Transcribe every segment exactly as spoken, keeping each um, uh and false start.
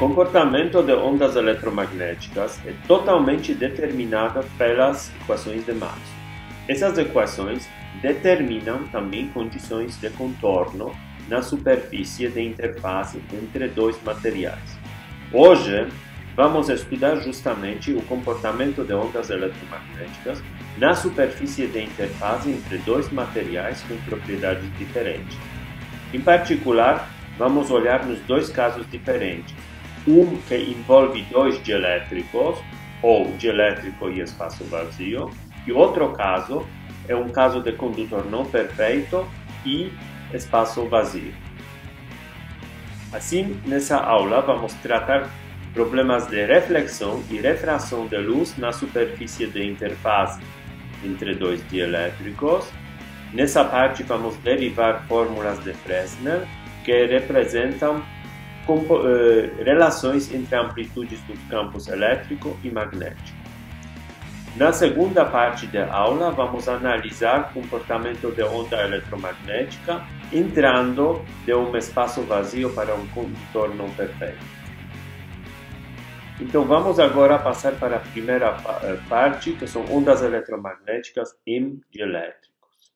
comportamento de ondas eletromagnéticas é totalmente determinado pelas equações de Maxwell. Essas equações determinam também condições de contorno na superfície de interface entre dois materiais. Hoje, vamos estudar justamente o comportamento de ondas eletromagnéticas na superfície de interface entre dois materiais com propriedades diferentes. Em particular, vamos olhar nos dois casos diferentes. Um que envolve dois dielétricos, ou dielétrico e espaço vazio, e outro caso é um caso de condutor não perfeito e espaço vazio. Assim, nessa aula vamos tratar problemas de reflexão e refração de luz na superfície de interface entre dois dielétricos. Nessa parte vamos derivar fórmulas de Fresnel que representam relações entre amplitudes dos campos elétrico e magnético. Na segunda parte da aula, vamos analisar o comportamento de onda eletromagnética entrando de um espaço vazio para um condutor não perfeito. Então, vamos agora passar para a primeira parte, que são ondas eletromagnéticas em dielétricos.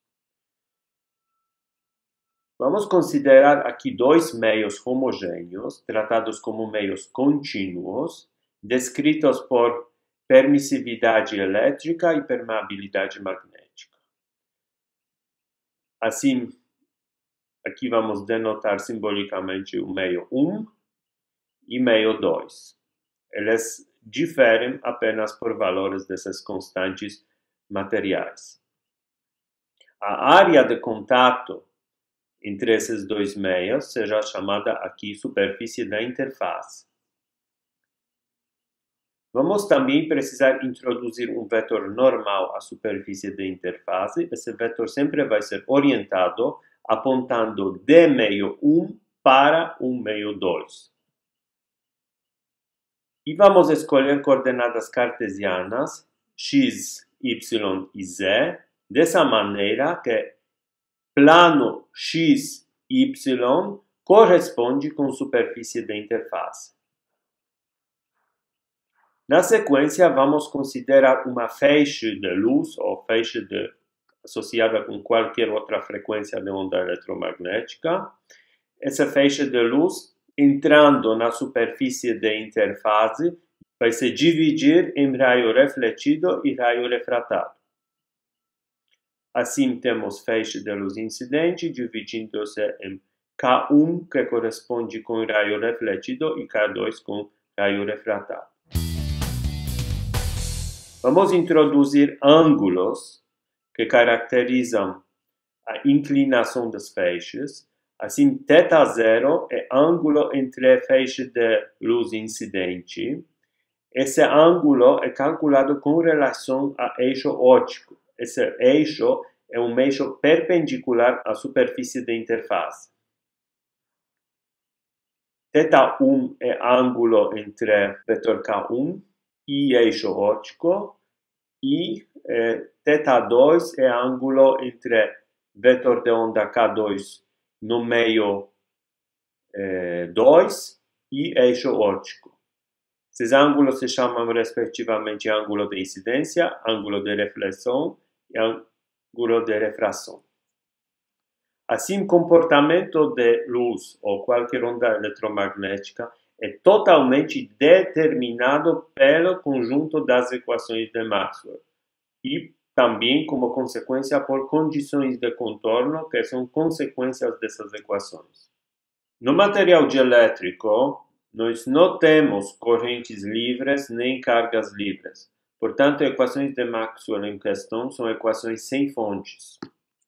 Vamos considerar aqui dois meios homogêneos, tratados como meios contínuos, descritos por permissividade elétrica e permeabilidade magnética. Assim, aqui vamos denotar simbolicamente o meio um e meio dois. Eles diferem apenas por valores dessas constantes materiais. A área de contato entre esses dois meios será chamada aqui superfície da interface. Vamos também precisar introduzir um vetor normal à superfície da interface. Esse vetor sempre vai ser orientado apontando de meio um para um meio dois. E vamos escolher coordenadas cartesianas x, y e z, dessa maneira que plano x, y corresponde com superfície da interface. Na sequência, vamos considerar uma feixe de luz ou feixe de, associada com qualquer outra frequência de onda eletromagnética. Essa feixe de luz, entrando na superfície da interface, vai se dividir em raio refletido e raio refratado. Assim, temos feixe de luz incidente dividindo-se em K um, que corresponde com raio refletido, e K dois com raio refratado. Vamos introduzir ângulos que caracterizam a inclinação das feixes. Assim, θ zero é ângulo entre feixe de luz incidente. Esse ângulo é calculado com relação a eixo óptico. Esse eixo é um eixo perpendicular à superfície da interface. θ um é ângulo entre vetor K um e eixo óptico, e eh, θ dois é ângulo entre vetor de onda K dois no meio eh, dois e eixo óptico. Esses ângulos se chamam respectivamente ângulo de incidência, ângulo de reflexão e ângulo de refração. Assim, o comportamento de luz ou qualquer onda eletromagnética é totalmente determinado pelo conjunto das equações de Maxwell e também, como consequência, por condições de contorno que são consequências dessas equações. No material dielétrico, nós não temos correntes livres nem cargas livres. Portanto, equações de Maxwell em questão são equações sem fontes.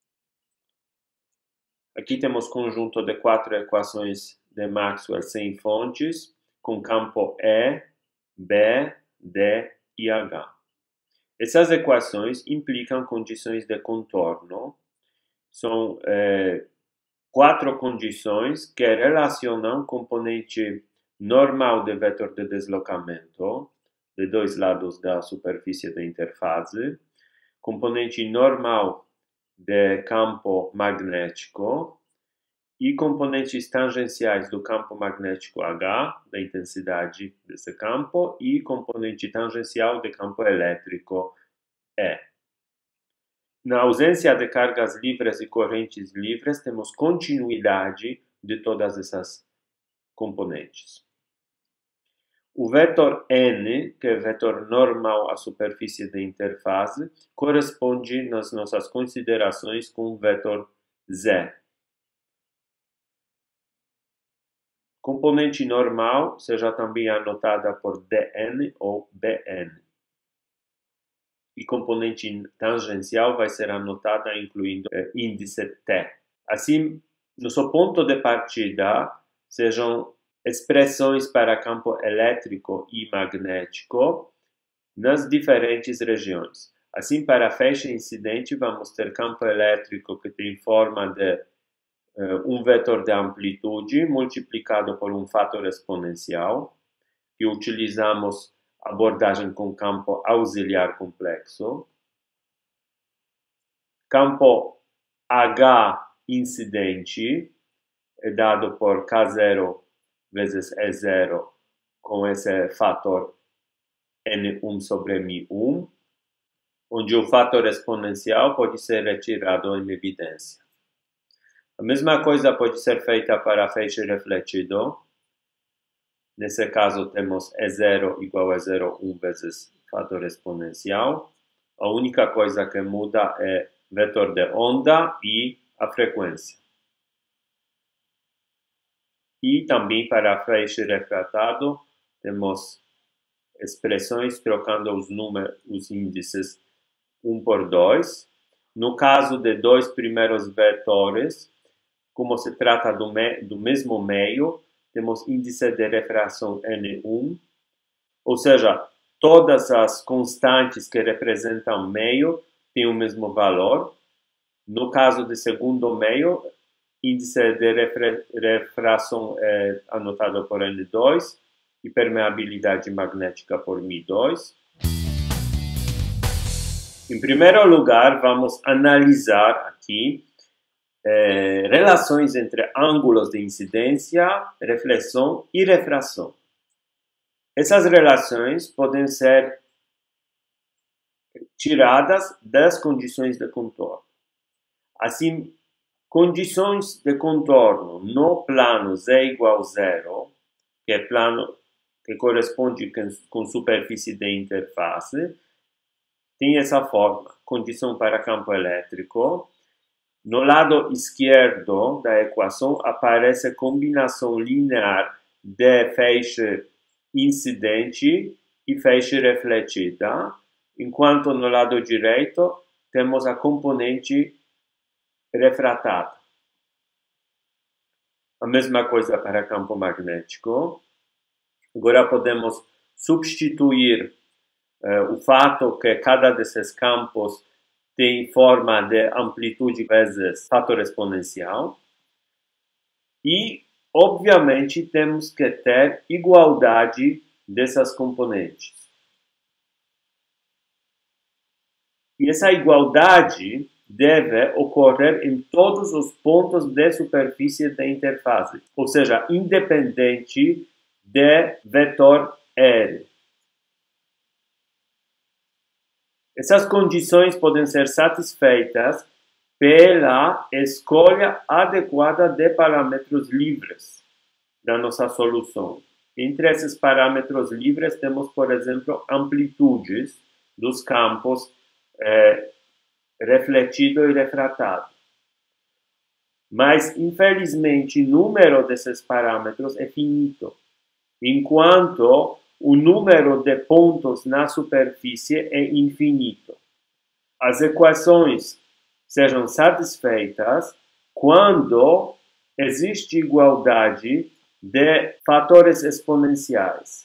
Aqui temos conjunto de quatro equações de Maxwell sem fontes, com campo E, B, D e H. Essas equações implicam condições de contorno. São eh, quatro condições que relacionam componente normal de vetor de deslocamento de dois lados da superfície da interface, componente normal de campo magnético e componentes tangenciais do campo magnético H, da intensidade desse campo, e componente tangencial do campo elétrico E. Na ausência de cargas livres e correntes livres, temos continuidade de todas essas componentes. O vetor N, que é o vetor normal à superfície da interface, corresponde nas nossas considerações com o vetor Z. Componente normal seja também anotada por D N ou B N. E componente tangencial vai ser anotada incluindo eh, índice T. Assim, nosso ponto de partida sejam expressões para campo elétrico e magnético nas diferentes regiões. Assim, para feixe incidente, vamos ter campo elétrico que tem forma de uh, um vetor de amplitude multiplicado por um fator exponencial, que utilizamos abordagem com campo auxiliar complexo. Campo H incidente é dado por K zero vezes E zero com esse fator N um sobre M um, onde o fator exponencial pode ser retirado em evidência. A mesma coisa pode ser feita para feixe refletido. Nesse caso, temos E zero igual a zero vírgula um vezes fator exponencial. A única coisa que muda é vetor de onda e a frequência. E também para feixe refratado, temos expressões trocando os números, os índices um por dois. No caso de dois primeiros vetores, como se trata do, me, do mesmo meio, temos índice de refração N um, ou seja, todas as constantes que representam meio têm o mesmo valor. No caso do segundo meio, índice de refração é anotado por N dois e permeabilidade magnética por M dois. Em primeiro lugar, vamos analisar aqui eh, relações entre ângulos de incidência, reflexão e refração. Essas relações podem ser tiradas das condições de contorno. Assim, condições de contorno no plano Z igual a zero, que é plano que corresponde com superfície de interface, tem essa forma, condição para campo elétrico. No lado esquerdo da equação aparece combinação linear de feixe incidente e feixe refletida, enquanto no lado direito temos a componente refratada. A mesma coisa para campo magnético. Agora podemos substituir uh, o fato que cada desses campos tem forma de amplitude vezes fator exponencial. E, obviamente, temos que ter igualdade dessas componentes. E essa igualdade deve ocorrer em todos os pontos de superfície da interface, ou seja, independente de vetor R. Essas condições podem ser satisfeitas pela escolha adequada de parâmetros livres da nossa solução. Entre esses parâmetros livres temos, por exemplo, amplitudes dos campos eh, refletido e refratado. Mas, infelizmente, o número desses parâmetros é finito, enquanto o número de pontos na superfície é infinito. As equações sejam satisfeitas quando existe igualdade de fatores exponenciais.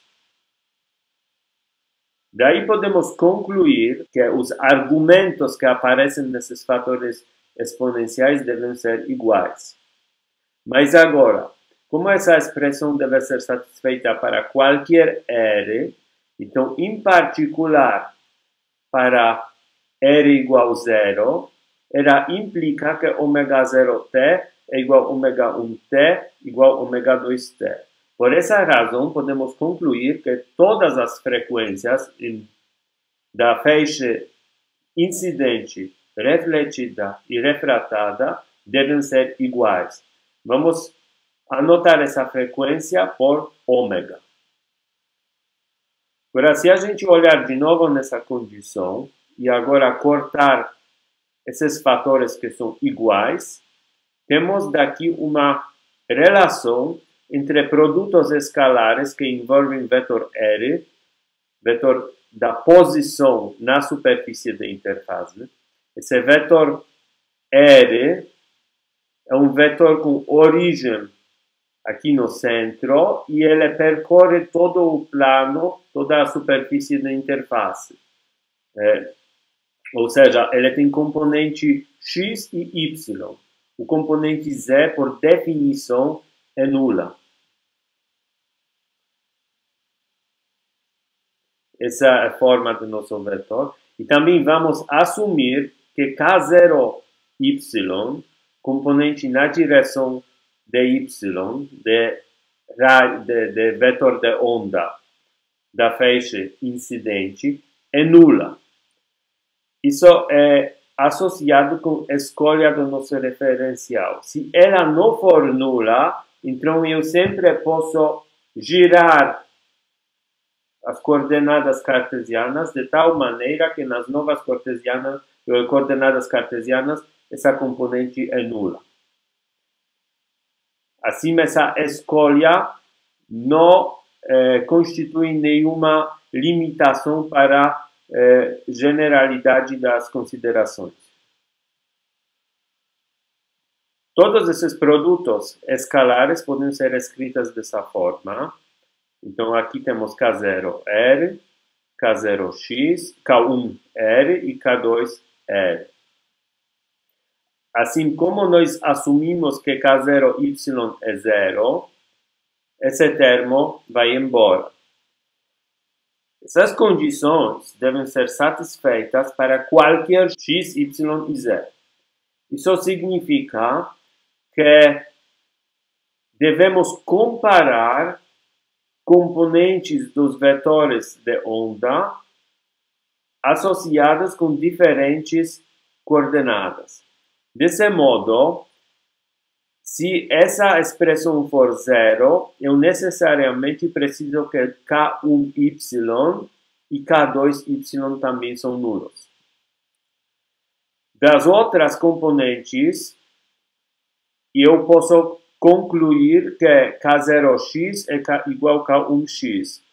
Daí podemos concluir que os argumentos que aparecem nesses fatores exponenciais devem ser iguais. Mas agora, como essa expressão deve ser satisfeita para qualquer R, então, em particular, para R igual a zero, ela implica que ômega zero t é igual a ômega um T igual a ômega dois T. Por essa razão, podemos concluir que todas as frequências em, da feixe incidente, refletida e refratada devem ser iguais. Vamos anotar essa frequência por ômega. Agora, se a gente olhar de novo nessa condição e agora cortar esses fatores que são iguais, temos daqui uma relação entre produtos escalares que envolvem vetor R, vetor da posição na superfície da interface. Esse vetor R é um vetor com origem aqui no centro e ele percorre todo o plano, toda a superfície da interface. É, ou seja, ele tem componente X e Y. O componente Z, por definição, é nula. Essa é a forma do nosso vetor. E também vamos assumir que K zero Y, componente na direção de Y, de, de, de vetor de onda da feixe incidente, é nula. Isso é associado com a escolha do nosso referencial. Se ela não for nula, então eu sempre posso girar as coordenadas cartesianas de tal maneira que nas novas cartesianas, coordenadas cartesianas, essa componente é nula. Assim, essa escolha não eh, constitui nenhuma limitação para a eh, generalidade das considerações. Todos esses produtos escalares podem ser escritos dessa forma. Então, aqui temos K zero R, K zero X, K um R e K dois R. Assim como nós assumimos que K zero Y é zero, esse termo vai embora. Essas condições devem ser satisfeitas para qualquer X, Y e Z. Isso significa que devemos comparar componentes dos vetores de onda associados com diferentes coordenadas. Desse modo, se essa expressão for zero, eu necessariamente preciso que K um Y e K dois Y também são nulos. Das outras componentes, eu posso concluir que K zero X é igual a K um X,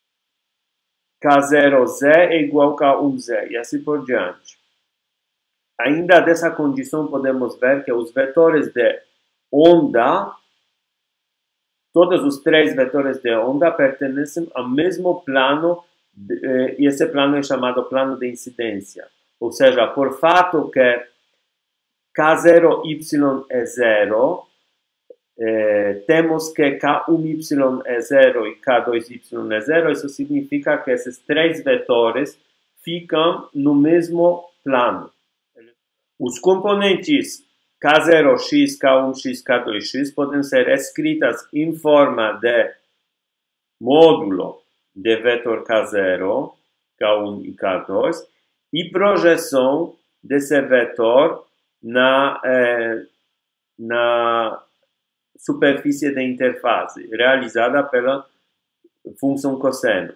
K zero Z é igual a K um Z, e assim por diante. Ainda dessa condição, podemos ver que os vetores de onda, todos os três vetores de onda pertencem ao mesmo plano, de, e esse plano é chamado plano de incidência. Ou seja, por fato que K zero Y é zero, eh, temos que K um Y é zero e K dois Y é zero, isso significa que esses três vetores ficam no mesmo plano. Os componentes K zero X, K um X, K dois X podem ser escritas em forma de módulo de vetor K zero, K um e K dois e projeção desse vetor na, eh, na superfície da interface, realizada pela função cosseno.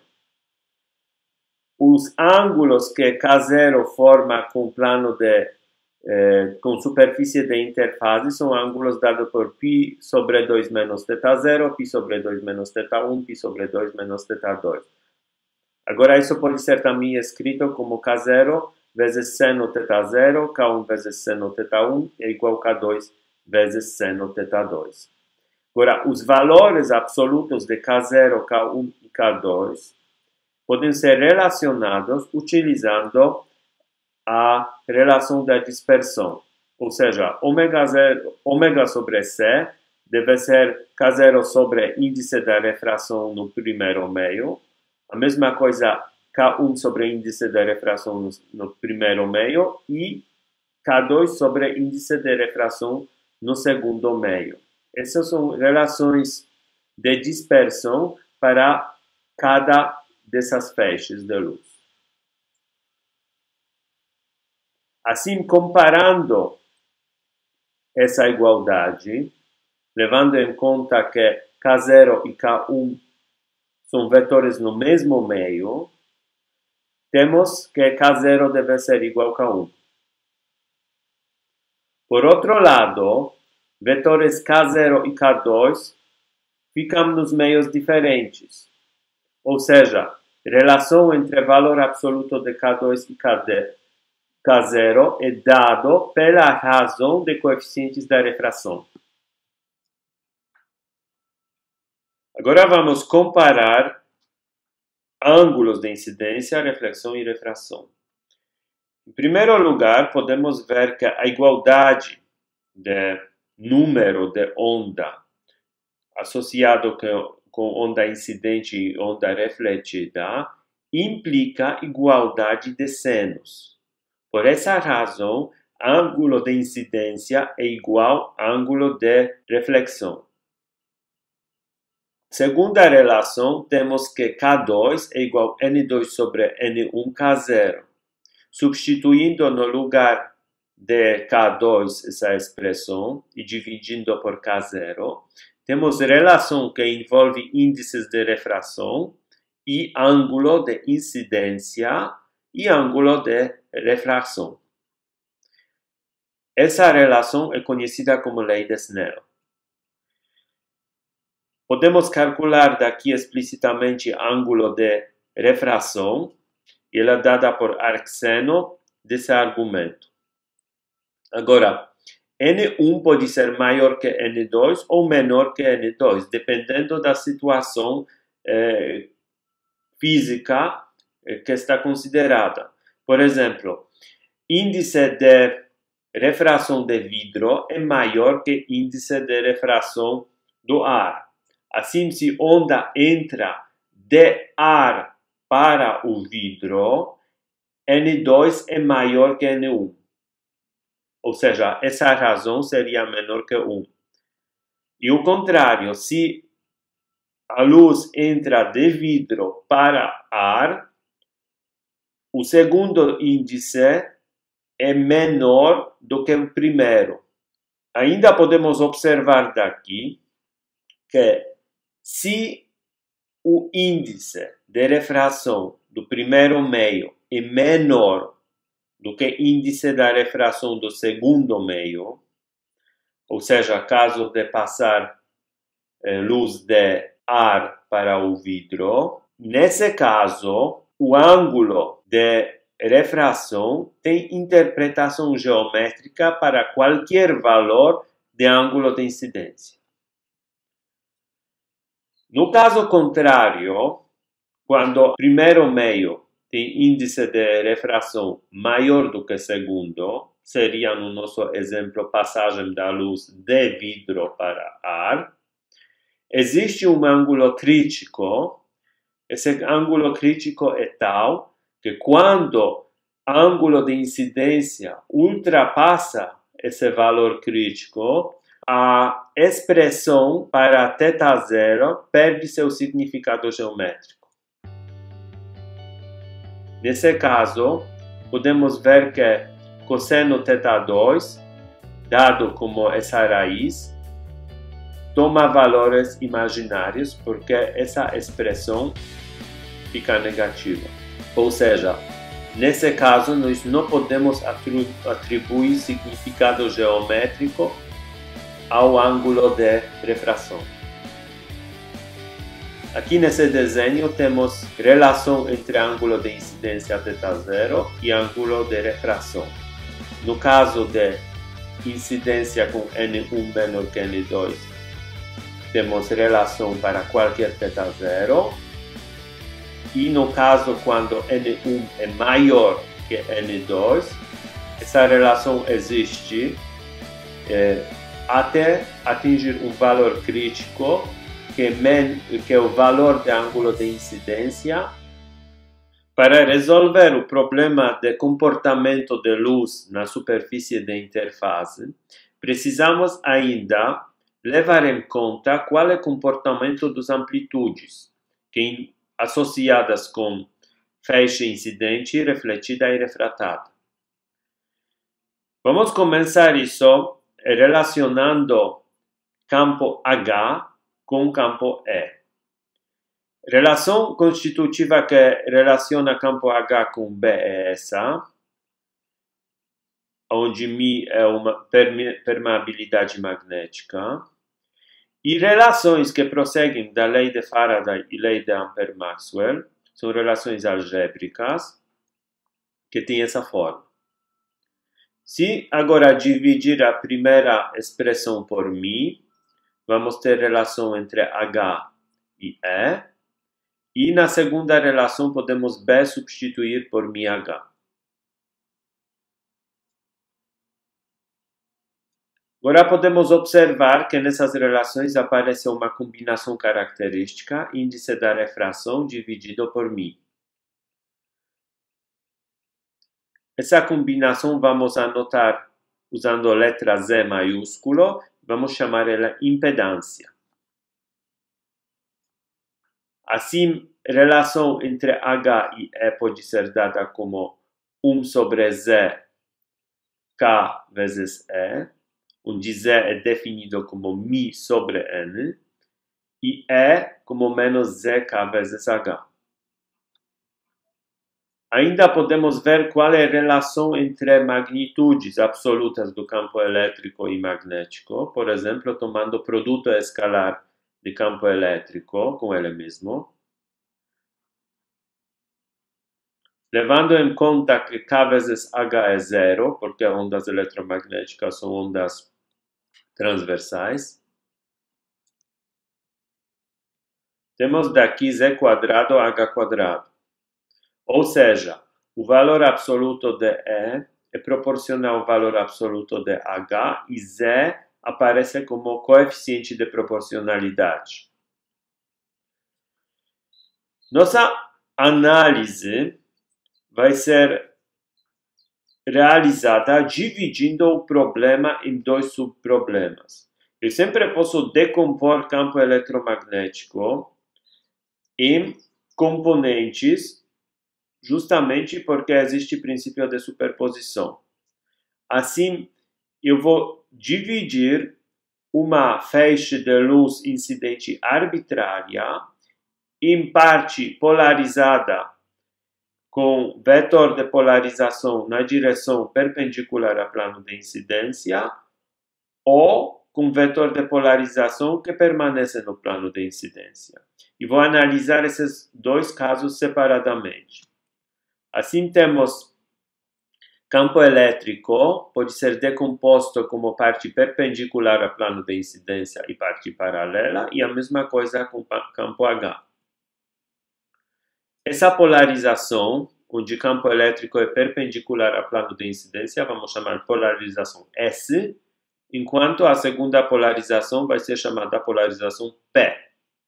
Os ângulos que K zero forma com plano de Eh, com superfície de interface são ângulos dados por π sobre dois menos θ zero, π sobre dois menos θ um, π sobre dois menos θ dois. Agora, isso pode ser também escrito como K zero vezes seno θ zero, K um vezes seno θ um é igual a K dois vezes seno θ dois. Agora, os valores absolutos de K zero, K um e K dois podem ser relacionados utilizando a relação da dispersão, ou seja, ômega, zero, ômega sobre C deve ser K zero sobre índice da refração no primeiro meio, a mesma coisa K um sobre índice da refração no, no primeiro meio e K dois sobre índice de refração no segundo meio. Essas são relações de dispersão para cada dessas feixes de luz. Assim, comparando essa igualdade, levando em conta que K zero e K um são vetores no mesmo meio, temos que K zero deve ser igual a K um. Por outro lado, vetores K zero e K dois ficam nos meios diferentes. Ou seja, relação entre valor absoluto de K dois e K zero é dado pela razão de coeficientes da refração. Agora vamos comparar ângulos de incidência, reflexão e refração. Em primeiro lugar, podemos ver que a igualdade de número de onda associado com, com onda incidente e onda refletida implica igualdade de senos. Por essa razão, ângulo de incidência é igual a ângulo de reflexão. Segundo a relação, temos que K dois é igual a N dois sobre N um K zero. Substituindo no lugar de K dois essa expressão e dividindo por K zero, temos relação que envolve índices de refração e ângulo de incidência e ângulo de refração. Essa relação é conhecida como lei de Snell. Podemos calcular daqui explicitamente ângulo de refração, e ela é dada por arcseno desse argumento. Agora, N um pode ser maior que N dois ou menor que N dois, dependendo da situação eh, física eh, que está considerada. Por exemplo, índice de refração de vidro é maior que índice de refração do ar. Assim, se onda entra de ar para o vidro, N dois é maior que N um. Ou seja, essa razão seria menor que um. E o contrário, se a luz entra de vidro para ar, o segundo índice é menor do que o primeiro. Ainda podemos observar daqui que se o índice de refração do primeiro meio é menor do que o índice da refração do segundo meio, ou seja, caso de passar eh, luz de ar para o vidro, nesse caso, o ângulo de refração tem interpretação geométrica para qualquer valor de ângulo de incidência. No caso contrário, quando o primeiro meio tem índice de refração maior do que o segundo, seria no nosso exemplo passagem da luz de vidro para ar, existe um ângulo crítico. Esse ângulo crítico é tal que quando o ângulo de incidência ultrapassa esse valor crítico, a expressão para θ zero perde seu significado geométrico. Nesse caso, podemos ver que cosseno θ dois, dado como essa raiz, toma valores imaginários porque essa expressão fica negativa. Ou seja, nesse caso, nós não podemos atribuir significado geométrico ao ângulo de refração. Aqui nesse desenho temos relação entre ângulo de incidência θ zero e ângulo de refração. No caso de incidência com N um menor que N dois, temos relação para qualquer θ zero. E no caso quando N um é maior que N dois, essa relação existe eh, até atingir um valor crítico que, men, que é o valor de ângulo de incidência. Para resolver o problema de comportamento de luz na superfície de interface, precisamos ainda levar em conta qual é o comportamento das amplitudes, que associadas com feixe incidente, refletida e refratada. Vamos começar isso relacionando campo H com campo E. Relação constitutiva que relaciona campo H com B é essa, onde μ é uma permeabilidade magnética, e relações que prosseguem da lei de Faraday e lei de Ampère-Maxwell são relações algébricas que têm essa forma. Se agora dividir a primeira expressão por μ, vamos ter relação entre H e E, e na segunda relação podemos B substituir por μH. Agora podemos observar que nessas relações aparece uma combinação característica, índice da refração dividido por μ. Essa combinação vamos anotar usando a letra Z maiúsculo, vamos chamar ela impedância. Assim, a relação entre H e E pode ser dada como um sobre Z K vezes E, onde Z é definido como μ sobre N, e E como menos Z K vezes H. Ainda podemos ver qual é a relação entre magnitudes absolutas do campo elétrico e magnético, por exemplo, tomando o produto escalar de campo elétrico com ele mesmo, levando em conta que K vezes H é zero, porque ondas eletromagnéticas são ondas transversais. Temos daqui Z quadrado H quadrado. Ou seja, o valor absoluto de E é proporcional ao valor absoluto de H e Z aparece como coeficiente de proporcionalidade. Nossa análise vai ser realizada dividindo o problema em dois subproblemas. Eu sempre posso decompor campo eletromagnético em componentes, justamente porque existe o princípio de superposição. Assim, eu vou dividir uma feixe de luz incidente arbitrária em parte polarizada com vetor de polarização na direção perpendicular ao plano de incidência ou com vetor de polarização que permanece no plano de incidência. E vou analisar esses dois casos separadamente. Assim temos campo elétrico, pode ser decomposto como parte perpendicular ao plano de incidência e parte paralela, e a mesma coisa com campo H. Essa polarização, onde o campo elétrico é perpendicular ao plano de incidência, vamos chamar polarização S, enquanto a segunda polarização vai ser chamada polarização P.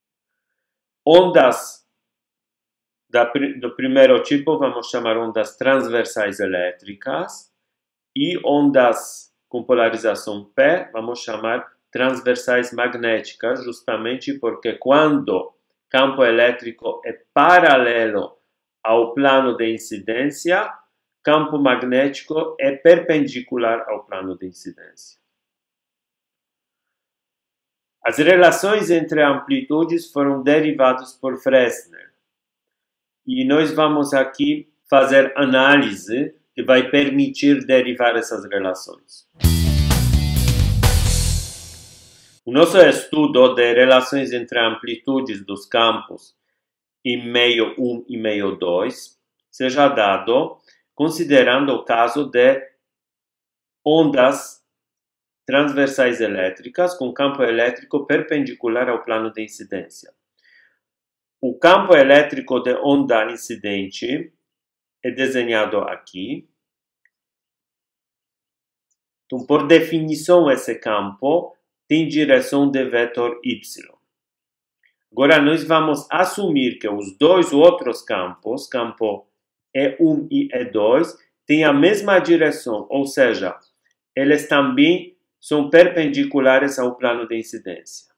Ondas Da, do primeiro tipo vamos chamar ondas transversais elétricas e ondas com polarização P vamos chamar transversais magnéticas, justamente porque quando campo elétrico é paralelo ao plano de incidência, campo magnético é perpendicular ao plano de incidência. As relações entre amplitudes foram derivadas por Fresnel. E nós vamos aqui fazer análise que vai permitir derivar essas relações. O nosso estudo de relações entre amplitudes dos campos em meio um e meio dois seja dado considerando o caso de ondas transversais elétricas com campo elétrico perpendicular ao plano de incidência. O campo elétrico de onda incidente é desenhado aqui. Então, por definição, esse campo tem direção de vetor Y. Agora, nós vamos assumir que os dois outros campos, campo E um e E dois, têm a mesma direção, ou seja, eles também são perpendiculares ao plano de incidência.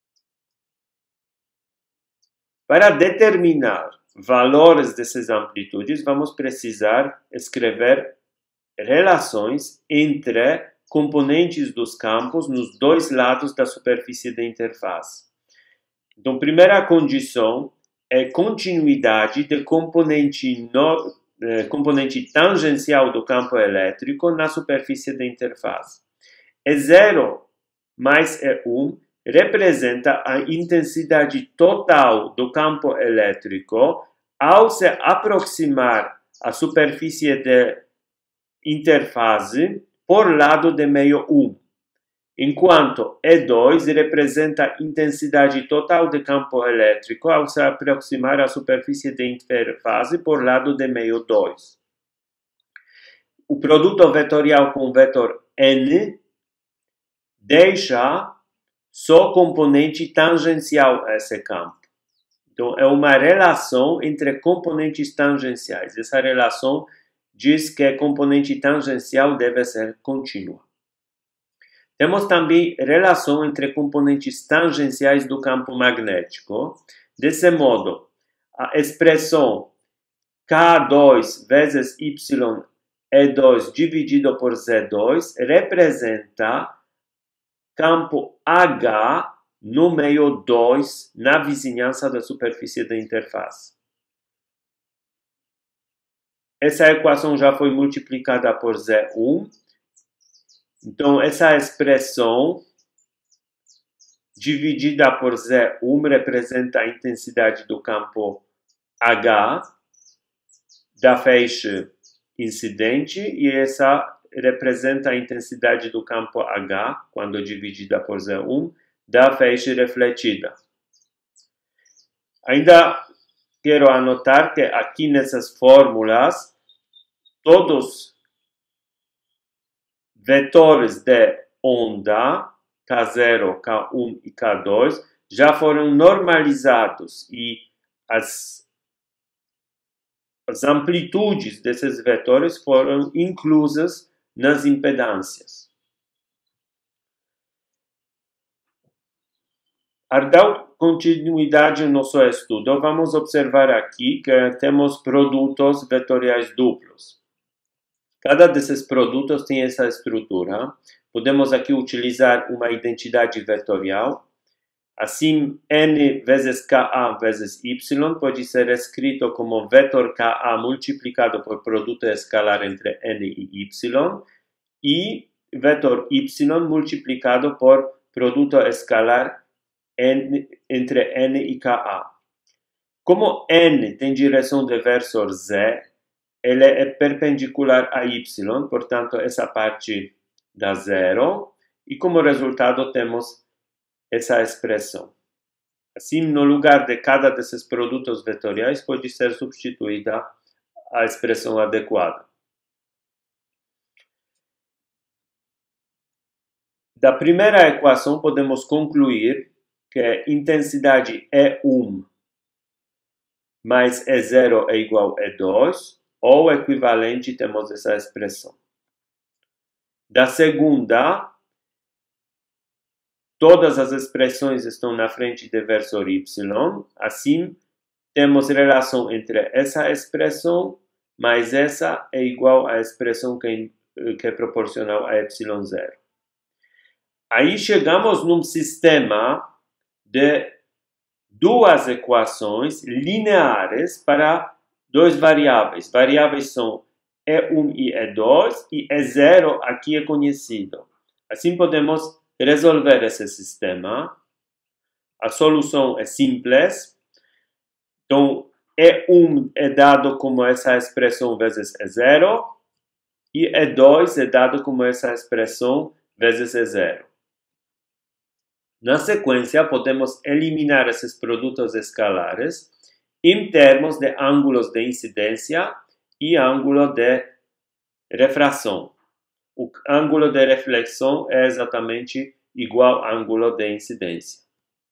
Para determinar valores dessas amplitudes, vamos precisar escrever relações entre componentes dos campos nos dois lados da superfície de interface. Então, primeira condição é continuidade de componente, no, eh, componente tangencial do campo elétrico na superfície de interface. E zero mais E um representa a intensidade total do campo elétrico ao se aproximar à superfície de interface por lado de meio um, enquanto E dois representa a intensidade total do campo elétrico ao se aproximar à superfície de interface por lado de meio dois. O produto vetorial com o vetor N deixa só componente tangencial a esse campo. Então, é uma relação entre componentes tangenciais. Essa relação diz que a componente tangencial deve ser contínua. Temos também relação entre componentes tangenciais do campo magnético. Desse modo, a expressão K dois vezes Y E dois dividido por Z dois representa campo H no meio dois na vizinhança da superfície da interface. Essa equação já foi multiplicada por Z um. Então, essa expressão dividida por Z um representa a intensidade do campo H da feixe incidente e essa representa a intensidade do campo H, quando dividida por Z um, da feixe refletida. Ainda quero anotar que aqui nessas fórmulas, todos vetores de onda, K zero, K um e K dois, já foram normalizados e as, as amplitudes desses vetores foram inclusas nas impedâncias. Para dar continuidade ao nosso estudo, vamos observar aqui que temos produtos vetoriais duplos. Cada desses produtos tem essa estrutura. Podemos aqui utilizar uma identidade vetorial. Assim, N vezes Ka vezes Y pode ser escrito como vetor Ka multiplicado por produto escalar entre N e Y e vetor Y multiplicado por produto escalar N, entre N e Ka. Como N tem direção de versor Z, ele é perpendicular a Y, portanto, essa parte dá zero, e como resultado temos essa expressão. Assim, no lugar de cada desses produtos vetoriais, pode ser substituída a expressão adequada. Da primeira equação, podemos concluir que a intensidade E um mais E zero é igual a E dois, ou equivalente, temos essa expressão. Da segunda, todas as expressões estão na frente de versor Y, assim, temos relação entre essa expressão mais essa é igual à expressão que, que é proporcional a Y zero. Aí chegamos num sistema de duas equações lineares para dois variáveis. Variáveis são E um e E dois, e E zero aqui é conhecido. Assim podemos resolver esse sistema. A solução é simples. Então, E um é dado como essa expressão vezes E zero, e E dois é dado como essa expressão vezes E zero. Na sequência, podemos eliminar esses produtos escalares em termos de ângulos de incidência e ângulo de refração. O ângulo de reflexão é exatamente igual ao ângulo de incidência.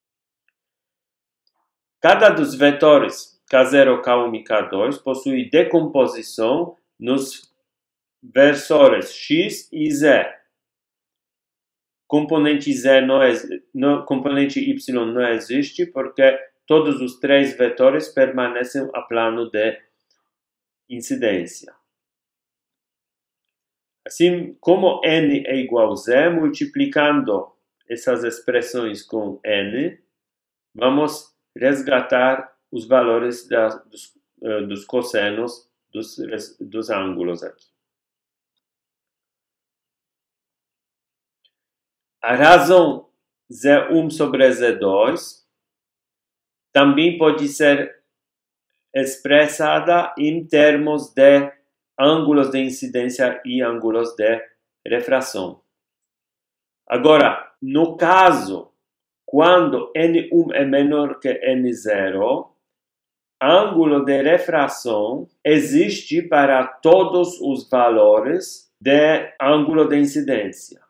Cada dos vetores K zero, K um e K dois possui decomposição nos versores X e Z. componente Z não, não, componente Y não existe porque todos os três vetores permanecem a plano de incidência. Assim, como N é igual a Z, multiplicando essas expressões com N, vamos resgatar os valores da, dos, uh, dos cossenos dos, dos ângulos aqui. A razão Z um sobre Z dois também pode ser expressada em termos de ângulos de incidência e ângulos de refração. Agora, no caso, quando N um é menor que N zero, ângulo de refração existe para todos os valores de ângulo de incidência.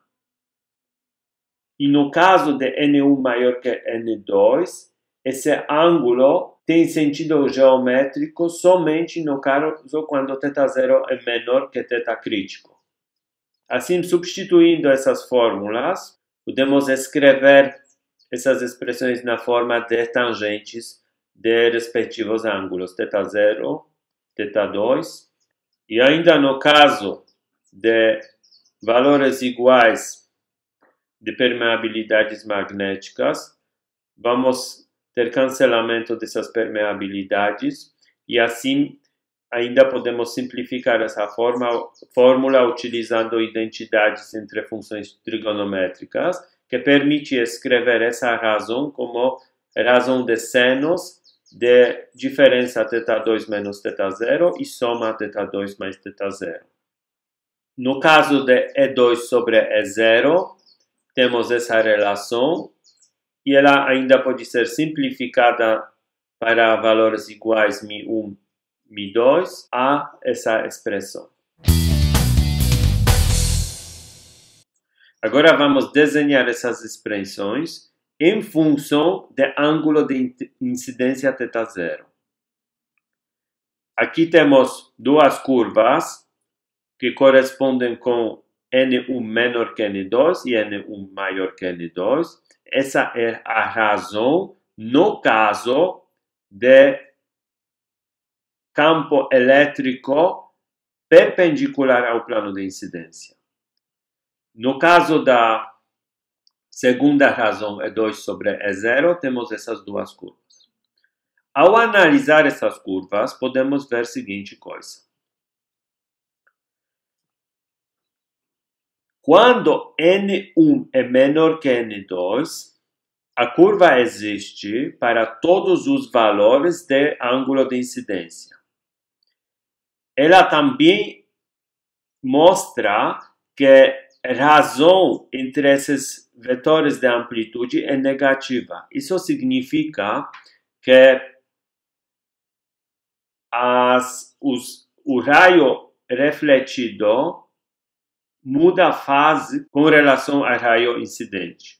E no caso de N um maior que N dois, esse ângulo tem sentido geométrico somente no caso quando θ zero é menor que θ crítico. Assim, substituindo essas fórmulas, podemos escrever essas expressões na forma de tangentes de respectivos ângulos, θ zero, θ dois, e ainda no caso de valores iguais de permeabilidades magnéticas, vamos ter cancelamento dessas permeabilidades e assim ainda podemos simplificar essa forma, fórmula utilizando identidades entre funções trigonométricas, que permite escrever essa razão como razão de senos de diferença θ dois menos θ zero e soma θ dois mais θ zero. No caso de E dois sobre E zero, temos essa relação e ela ainda pode ser simplificada para valores iguais μ um, μ dois a essa expressão. Agora vamos desenhar essas expressões em função do ângulo de incidência θ zero. Aqui temos duas curvas que correspondem com N um menor que N dois e N um maior que N dois. Essa é a razão no caso de campo elétrico perpendicular ao plano de incidência. No caso da segunda razão, E dois sobre E zero, temos essas duas curvas. Ao analisar essas curvas, podemos ver a seguinte coisa. Quando N um é menor que N dois, a curva existe para todos os valores de ângulo de incidência. Ela também mostra que a razão entre esses vetores de amplitude é negativa. Isso significa que as, os, o raio refletido muda a fase com relação ao raio incidente.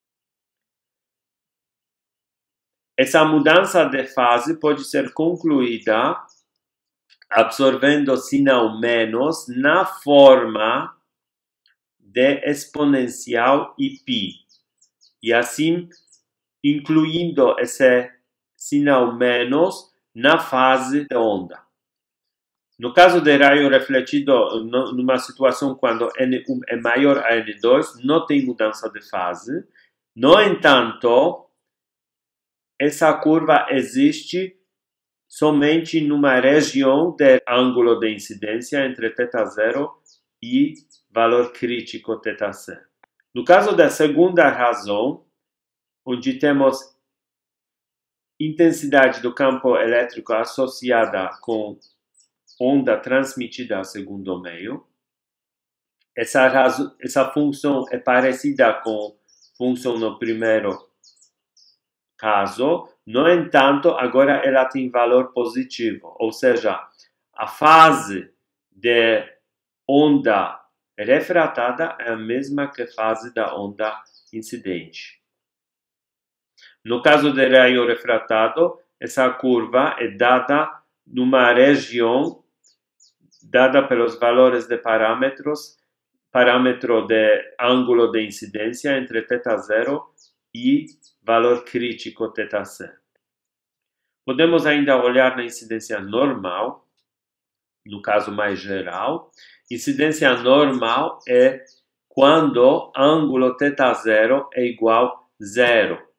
Essa mudança de fase pode ser concluída absorvendo sinal menos na forma de exponencial I π. E assim, incluindo esse sinal menos na fase de onda. No caso de raio refletido, numa situação quando N um é maior a N dois, não tem mudança de fase. No entanto, essa curva existe somente numa região de ângulo de incidência entre θ zero e valor crítico θc. No caso da segunda razão, onde temos intensidade do campo elétrico associada com onda transmitida ao segundo meio, essa, razão, essa função é parecida com a função no primeiro caso, no entanto, agora ela tem valor positivo, ou seja, a fase de onda refratada é a mesma que a fase da onda incidente. No caso de raio refratado, essa curva é dada numa região dada pelos valores de parâmetros parâmetro de ângulo de incidência entre θ zero e valor crítico θc. Podemos ainda olhar na incidência normal, no caso mais geral. Incidência normal é quando ângulo θ zero é igual a zero.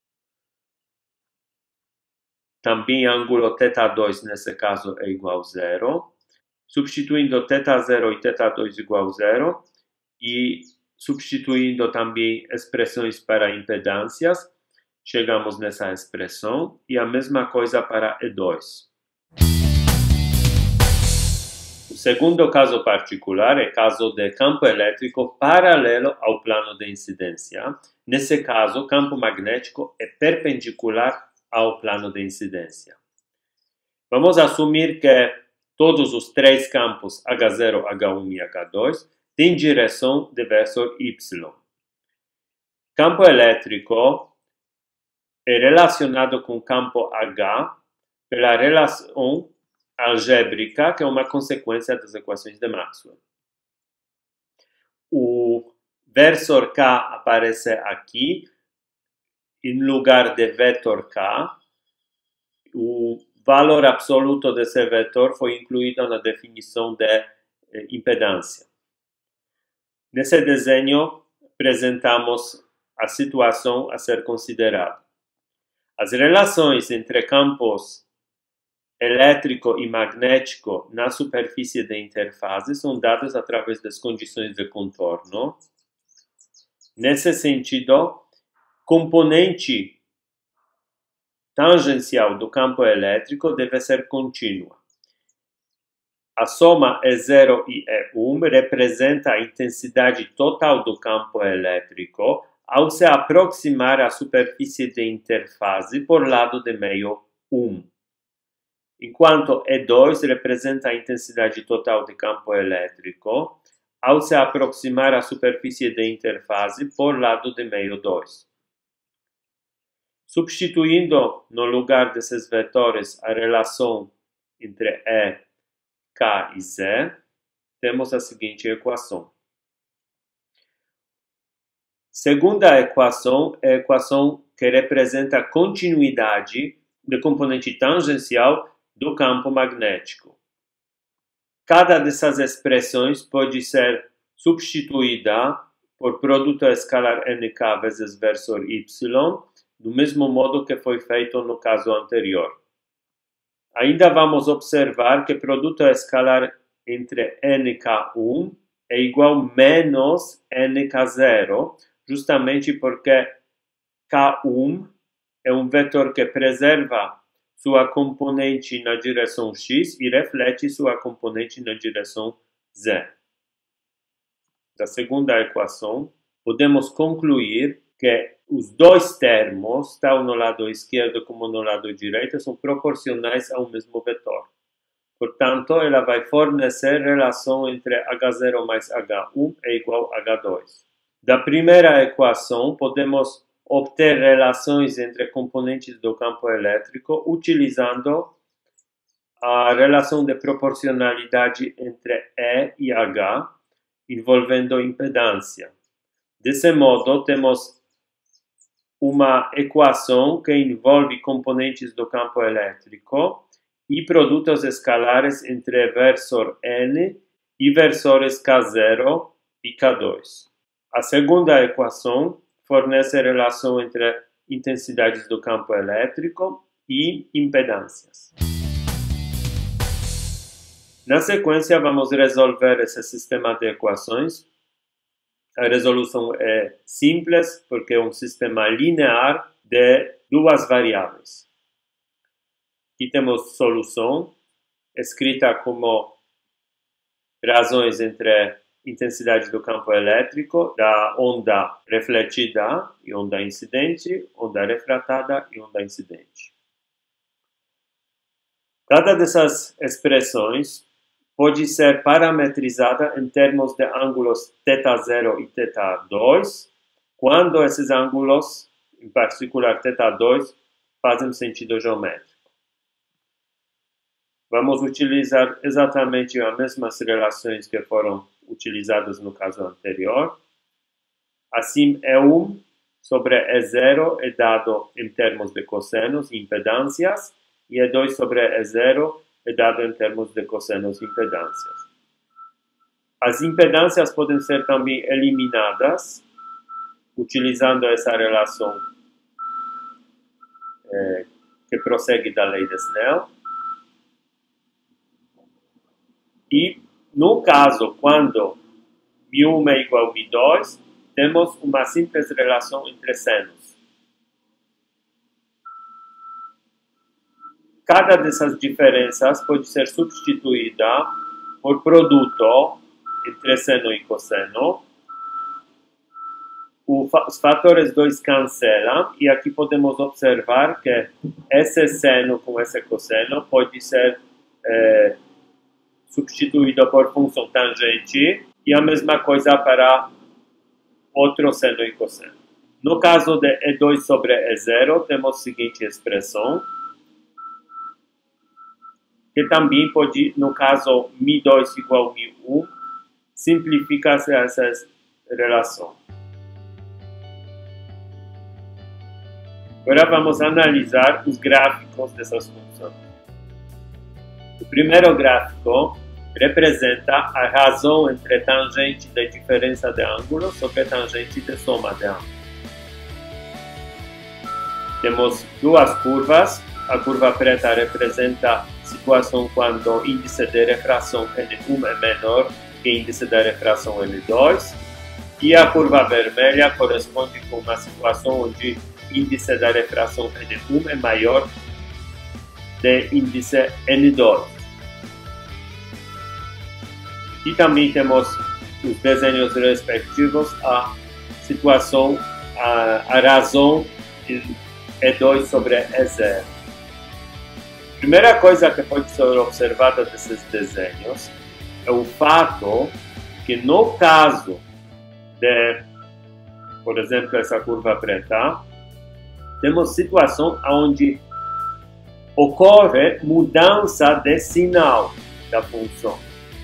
Também ângulo θ dois, nesse caso, é igual a zero. Substituindo θ zero e θ dois igual a zero e substituindo também expressões para impedâncias, chegamos nessa expressão, e a mesma coisa para E dois. O segundo caso particular é o caso de campo elétrico paralelo ao plano de incidência. Nesse caso, o campo magnético é perpendicular ao plano de incidência. Vamos assumir que todos os três campos H zero, H um e H dois têm direção de vetor Y. Campo elétrico é relacionado com campo H pela relação algébrica, que é uma consequência das equações de Maxwell. O vetor K aparece aqui em lugar de vetor K. O valor absoluto desse vetor foi incluído na definição de eh, impedância. Nesse desenho, apresentamos a situação a ser considerada. As relações entre campos elétrico e magnético na superfície de interface são dadas através das condições de contorno. Nesse sentido, componente tangencial do campo elétrico deve ser contínua. A soma E zero e E um representa a intensidade total do campo elétrico ao se aproximar à superfície de interface por lado de meio um. Enquanto E dois representa a intensidade total de campo elétrico ao se aproximar à superfície de interface por lado de meio dois. Substituindo no lugar desses vetores a relação entre E, K e Z, temos a seguinte equação. Segunda equação é a equação que representa a continuidade do componente tangencial do campo magnético. Cada dessas expressões pode ser substituída por produto escalar N K vezes vetor Y, do mesmo modo que foi feito no caso anterior. Ainda vamos observar que o produto escalar entre N K um é igual a menos N K zero, justamente porque K um é um vetor que preserva sua componente na direção X e reflete sua componente na direção Z. Da segunda equação, podemos concluir que os dois termos, tanto no lado esquerdo como no lado direito, são proporcionais ao mesmo vetor. Portanto, ela vai fornecer relação entre H zero mais H um é igual a H dois. Da primeira equação, podemos obter relações entre componentes do campo elétrico utilizando a relação de proporcionalidade entre E e H, envolvendo impedância. Desse modo, temos uma equação que envolve componentes do campo elétrico e produtos escalares entre vetor N e vetores K zero e K dois. A segunda equação fornece relação entre intensidades do campo elétrico e impedâncias. Na sequência, vamos resolver esse sistema de equações. A resolução é simples, porque é um sistema linear de duas variáveis. Aqui temos solução, escrita como razões entre intensidade do campo elétrico, da onda refletida e onda incidente, onda refratada e onda incidente. Cada dessas expressões pode ser parametrizada em termos de ângulos θ zero e θ dois, quando esses ângulos, em particular θ dois, fazem sentido geométrico. Vamos utilizar exatamente as mesmas relações que foram utilizados no caso anterior. Assim, E um sobre E zero é dado em termos de cossenos e impedâncias, e E dois sobre E zero é dado em termos de cossenos e impedâncias. As impedâncias podem ser também eliminadas utilizando essa relação eh, que prossegue da lei de Snell. E, no caso, quando μ um é igual a μ dois, temos uma simples relação entre senos. Cada dessas diferenças pode ser substituída por produto entre seno e cosseno. Os fatores dois cancelam, e aqui podemos observar que esse seno com esse cosseno pode ser eh, substituído por função tangente, e a mesma coisa para outro seno e cosseno. No caso de E dois sobre E zero, temos a seguinte expressão, que também pode, no caso μ dois igual a μ um, simplifica-se essa relação. Agora vamos analisar os gráficos dessas funções. O primeiro gráfico representa a razão entre tangente de diferença de ângulo sobre tangente de soma de ângulo. Temos duas curvas. A curva preta representa a situação quando o índice de refração N um é menor que o índice de refração N dois. E a curva vermelha corresponde com uma situação onde o índice de refração N um é maior do índice N dois. E também temos os desenhos respectivos à situação, a, a razão de E dois sobre E zero. A primeira coisa que pode ser observada desses desenhos é o fato que no caso de, por exemplo, essa curva preta, temos situação onde ocorre mudança de sinal da função.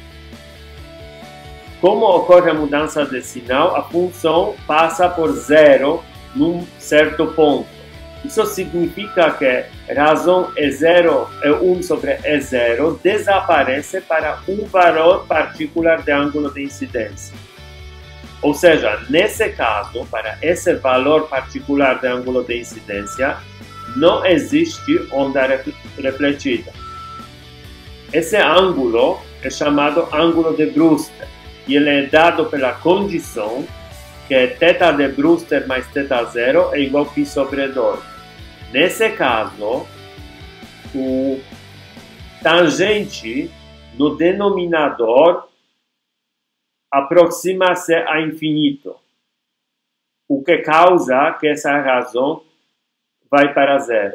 Como ocorre a mudança de sinal, a função passa por zero num certo ponto. Isso significa que a razão E zero, E um sobre E zero, desaparece para um valor particular de ângulo de incidência. Ou seja, nesse caso, para esse valor particular de ângulo de incidência, não existe onda refletida. Esse ângulo é chamado ângulo de Brewster, e ele é dado pela condição que θ de Brewster mais θ zero é igual a π sobre dois. Nesse caso, o tangente no denominador aproxima-se a infinito, o que causa que essa razão vai para zero.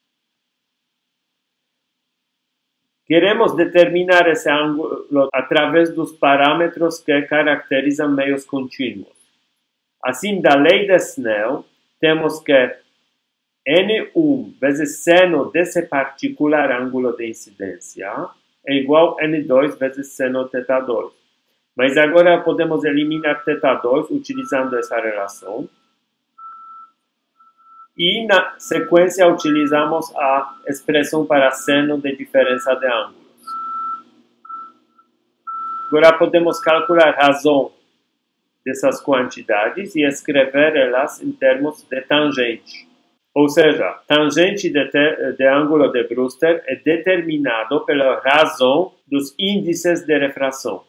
Queremos determinar esse ângulo através dos parâmetros que caracterizam meios contínuos. Assim, da lei de Snell, temos que N um vezes seno desse particular ângulo de incidência é igual a N dois vezes seno θ dois. Mas agora podemos eliminar θ dois utilizando essa relação. E na sequência utilizamos a expressão para seno de diferença de ângulos. Agora podemos calcular a razão dessas quantidades e escrever elas em termos de tangente. Ou seja, tangente de, te, de ângulo de Brewster é determinado pela razão dos índices de refração.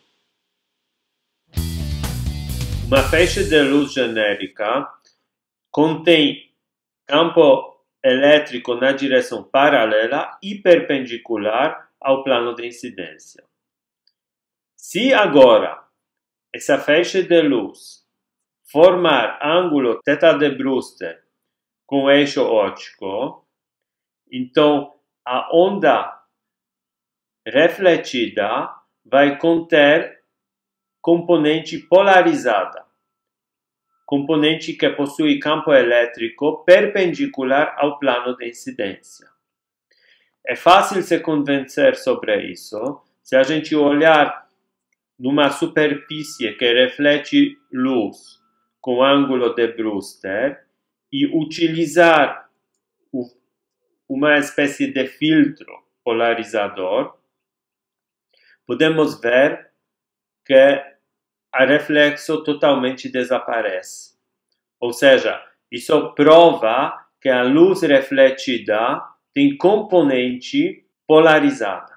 Uma faixa de luz genérica contém campo elétrico na direção paralela e perpendicular ao plano de incidência. Se agora essa faixa de luz formar ângulo θ de Brewster com eixo óptico, então a onda refletida vai conter componente polarizada, componente que possui campo elétrico perpendicular ao plano de incidência. É fácil se convencer sobre isso se a gente olhar numa superfície que reflete luz com ângulo de Brewster e utilizar uma espécie de filtro polarizador, podemos ver que a reflexo totalmente desaparece. Ou seja, isso prova que a luz refletida tem componente polarizada.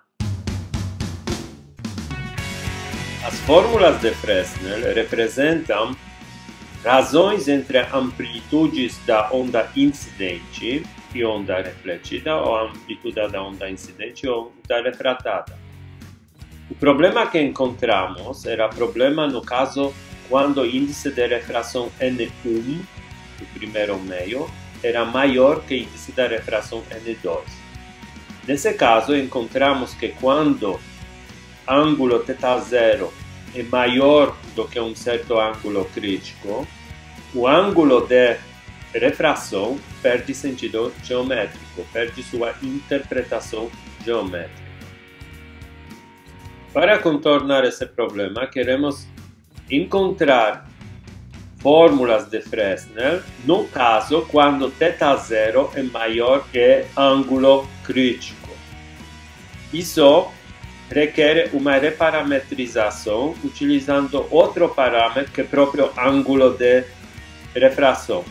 As fórmulas de Fresnel representam razões entre amplitudes da onda incidente e onda refletida, ou a amplitude da onda incidente ou onda refratada. O problema que encontramos era problema no caso quando o índice de refração N um, o primeiro meio, era maior que o índice da refração N dois. Nesse caso, encontramos que quando ângulo θ zero é maior do que um certo ângulo crítico, o ângulo de refração perde sentido geométrico, perde sua interpretação geométrica. Para contornar esse problema, queremos encontrar fórmulas de Fresnel no caso quando θ zero é maior que ângulo crítico. Isso requer uma reparametrização utilizando outro parâmetro que é o próprio ângulo de refração.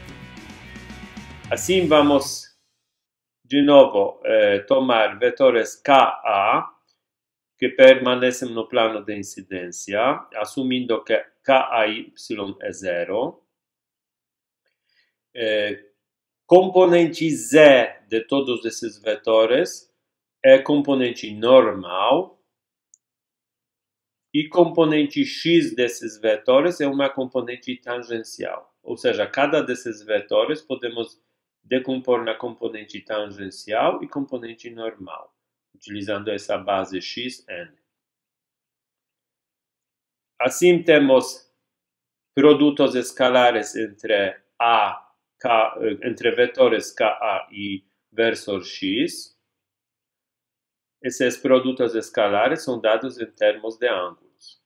Assim, vamos de novo eh, tomar vetores Ka que permanecem no plano de incidência, assumindo que Ky é zero. Eh, componente Z de todos esses vetores é componente normal e componente X desses vetores é uma componente tangencial. Ou seja, cada desses vetores podemos decompor na componente tangencial e componente normal, utilizando essa base Xn. Assim, temos produtos escalares entre, A, K, entre vetores Ka e versor X. Esses produtos escalares são dados em termos de ângulos.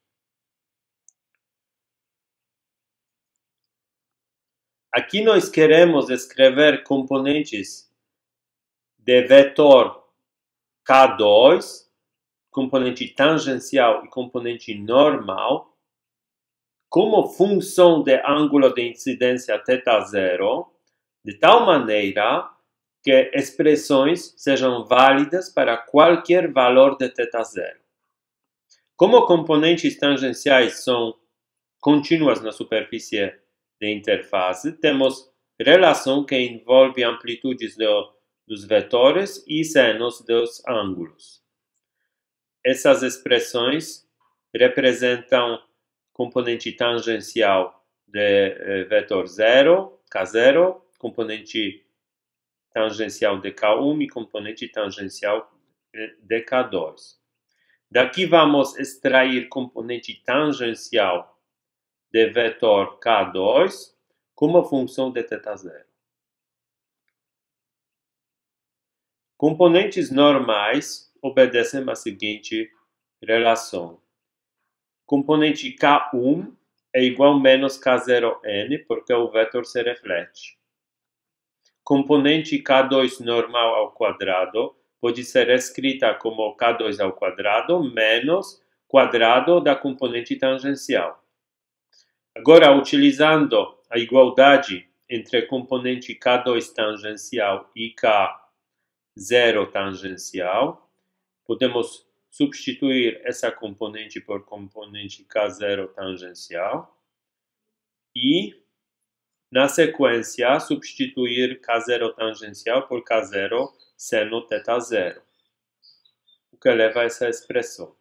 Aqui nós queremos escrever componentes de vetor K dois, componente tangencial e componente normal, como função de ângulo de incidência θ zero, de tal maneira que expressões sejam válidas para qualquer valor de θ zero. Como componentes tangenciais são contínuas na superfície de interface, temos relação que envolve amplitudes do, dos vetores e senos dos ângulos. Essas expressões representam componente tangencial de eh, vetor zero, K zero, componente tangencial de K um e componente tangencial de K dois. Daqui vamos extrair componente tangencial de vetor K dois como função de θ zero. Componentes normais obedecem à seguinte relação. Componente K um é igual a menos K zero n, porque o vetor se reflete. Componente K dois normal ao quadrado pode ser escrita como K dois ao quadrado menos quadrado da componente tangencial. Agora, utilizando a igualdade entre componente K dois tangencial e K zero tangencial, podemos substituir essa componente por componente K zero tangencial e, na sequência, substituir K zero tangencial por K zero seno θ zero, o que leva a essa expressão.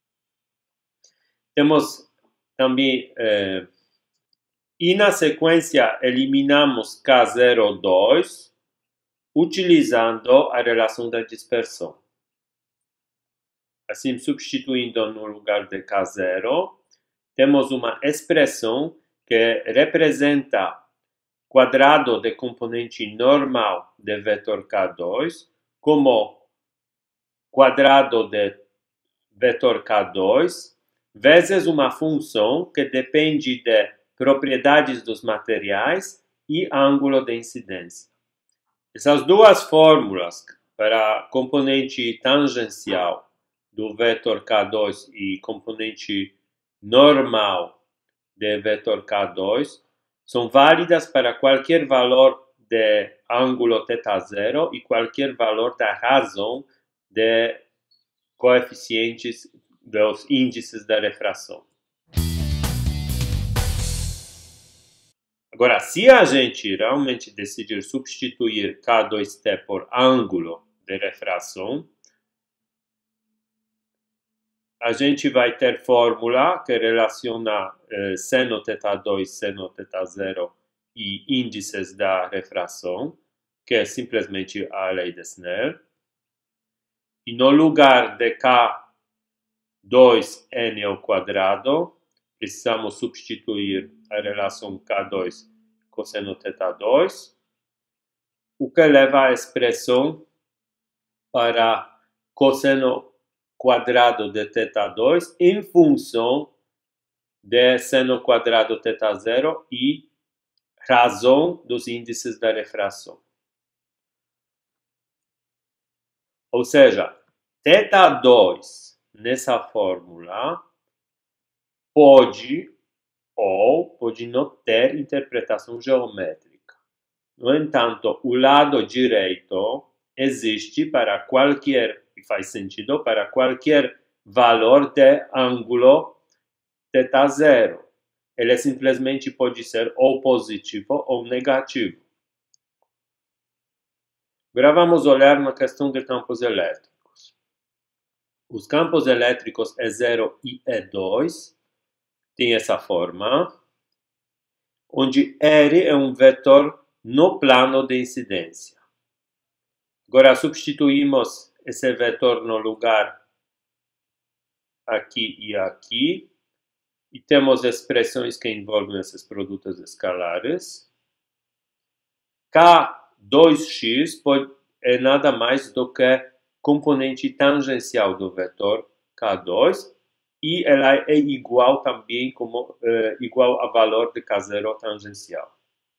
Temos também, eh, e na sequência, eliminamos K zero dois, utilizando a relação da dispersão. Assim, substituindo no lugar de K zero, temos uma expressão que representa quadrado de componente normal de vetor K dois como quadrado de vetor K dois vezes uma função que depende de propriedades dos materiais e ângulo de incidência. Essas duas fórmulas para componente tangencial do vetor K dois e componente normal do vetor K dois são válidas para qualquer valor de ângulo θ zero e qualquer valor da razão de coeficientes dos índices da refração. Agora, se a gente realmente decidir substituir K dois T por ângulo de refração, a gente vai ter fórmula que relaciona eh, seno θ dois, seno θ zero e índices da refração, que é simplesmente a lei de Snell. E no lugar de K dois N ao quadrado, precisamos substituir a relação K dois cosseno θ dois, o que leva à expressão para cosseno quadrado de θ dois em função de seno quadrado θ zero e razão dos índices da refração. Ou seja, θ dois nessa fórmula pode ou pode não ter interpretação geométrica. No entanto, o lado direito existe para qualquer, e faz sentido, para qualquer valor de ângulo θ zero. Ele simplesmente pode ser ou positivo ou negativo. Agora vamos olhar na questão de campos elétricos. Os campos elétricos E zero e E dois têm essa forma, onde R é um vetor no plano de incidência. Agora substituímos esse vetor no lugar aqui e aqui, e temos expressões que envolvem esses produtos escalares. K dois x pode, é nada mais do que componente tangencial do vetor K dois, e ela é igual também como, eh, igual a valor de K zero tangencial.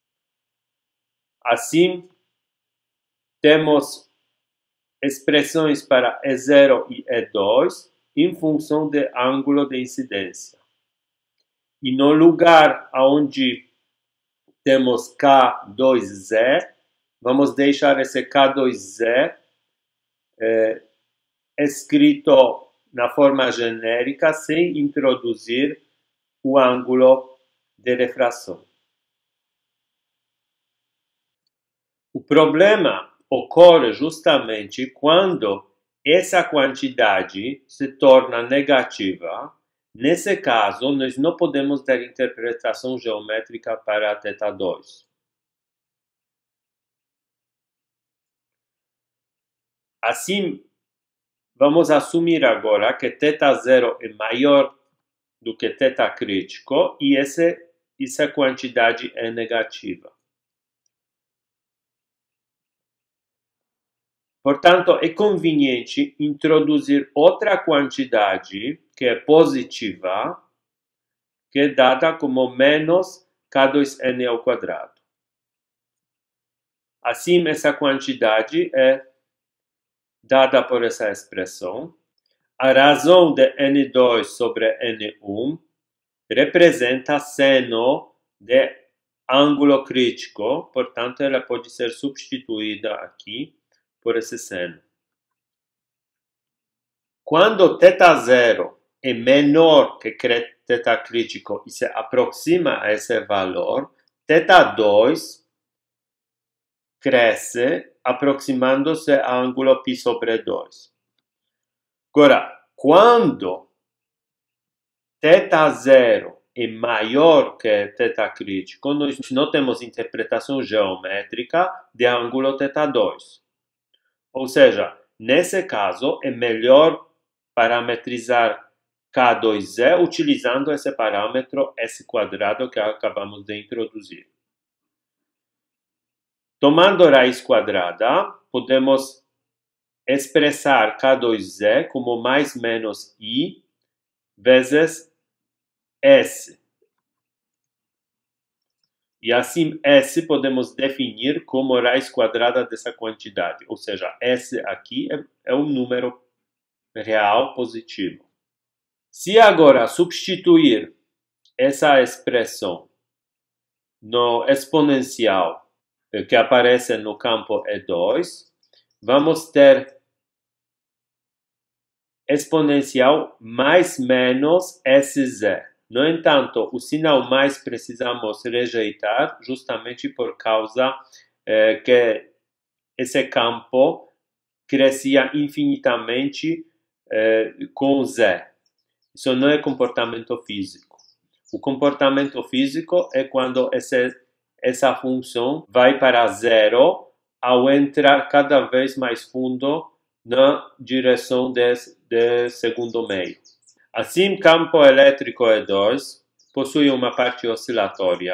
Assim, temos expressões para E zero e E dois em função do ângulo de incidência. E no lugar onde temos K dois Z, vamos deixar esse K dois Z eh, escrito na forma genérica, sem introduzir o ângulo de refração. O problema ocorre justamente quando essa quantidade se torna negativa. Nesse caso, nós não podemos dar interpretação geométrica para θ dois. Assim, vamos assumir agora que θ zero é maior do que θ crítico e esse, essa quantidade é negativa. Portanto, é conveniente introduzir outra quantidade que é positiva, que é dada como menos K dois N ao quadrado. Assim, essa quantidade é dada por essa expressão. A razão de N dois sobre N um representa seno de ângulo crítico, portanto, ela pode ser substituída aqui por esse seno. Quando θ zero é menor que θ crítico e se aproxima a esse valor, θ dois cresce aproximando-se ao ângulo π sobre dois. Agora, quando θ zero é maior que θ crítico, nós não temos interpretação geométrica de ângulo θ dois. Ou seja, nesse caso, é melhor parametrizar K dois Z utilizando esse parâmetro S quadrado que acabamos de introduzir. Tomando raiz quadrada, podemos expressar K dois Z como mais menos I vezes S. E assim, S podemos definir como raiz quadrada dessa quantidade. Ou seja, S aqui é, é um número real positivo. Se agora substituir essa expressão no exponencial que aparece no campo E dois, vamos ter exponencial mais menos Sz. No entanto, o sinal mais precisamos rejeitar justamente por causa eh, que esse campo crescia infinitamente eh, com Z. Isso não é comportamento físico. O comportamento físico é quando esse, essa função vai para zero ao entrar cada vez mais fundo na direção do segundo meio. Assim, campo elétrico E dois possui uma parte oscilatória,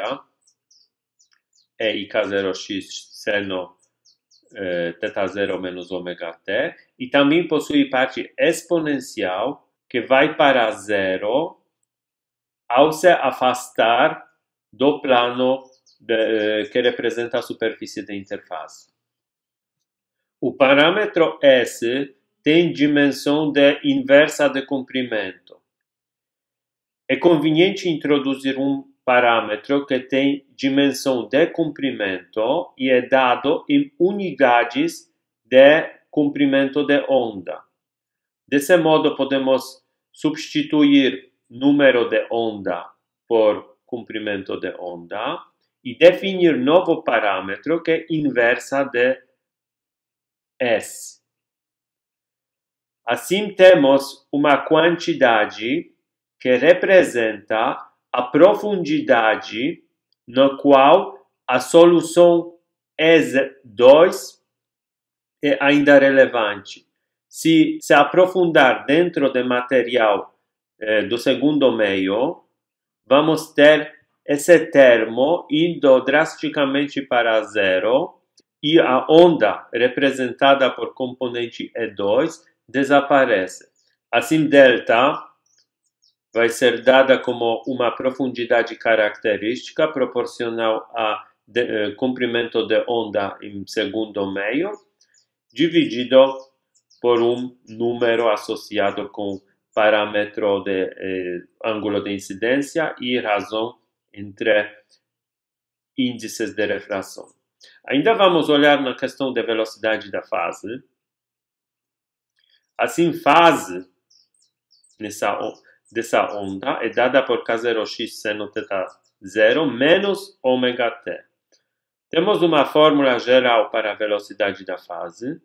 E I K zero x seno eh, θ zero menos ômega t, e também possui parte exponencial, que vai para zero ao se afastar do plano de, que representa a superfície da interface. O parâmetro S tem dimensão de inversa de comprimento. É conveniente introduzir um parâmetro que tem dimensão de comprimento e é dado em unidades de comprimento de onda. Desse modo, podemos substituir número de onda por comprimento de onda e definir novo parâmetro que é inversa de S. Assim, temos uma quantidade que representa a profundidade na qual a solução E dois é ainda relevante. Se se aprofundar dentro do material eh, do segundo meio, vamos ter esse termo indo drasticamente para zero e a onda representada por componente E dois desaparece. Assim, delta vai ser dada como uma profundidade característica proporcional a de, eh, comprimento de onda em segundo meio, dividido por um número associado com parâmetro de eh, ângulo de incidência e razão entre índices de refração. Ainda vamos olhar na questão da velocidade da fase. Assim, fase nessa, dessa onda é dada por K zero x seno θ zero menos ômega t. Temos uma fórmula geral para a velocidade da fase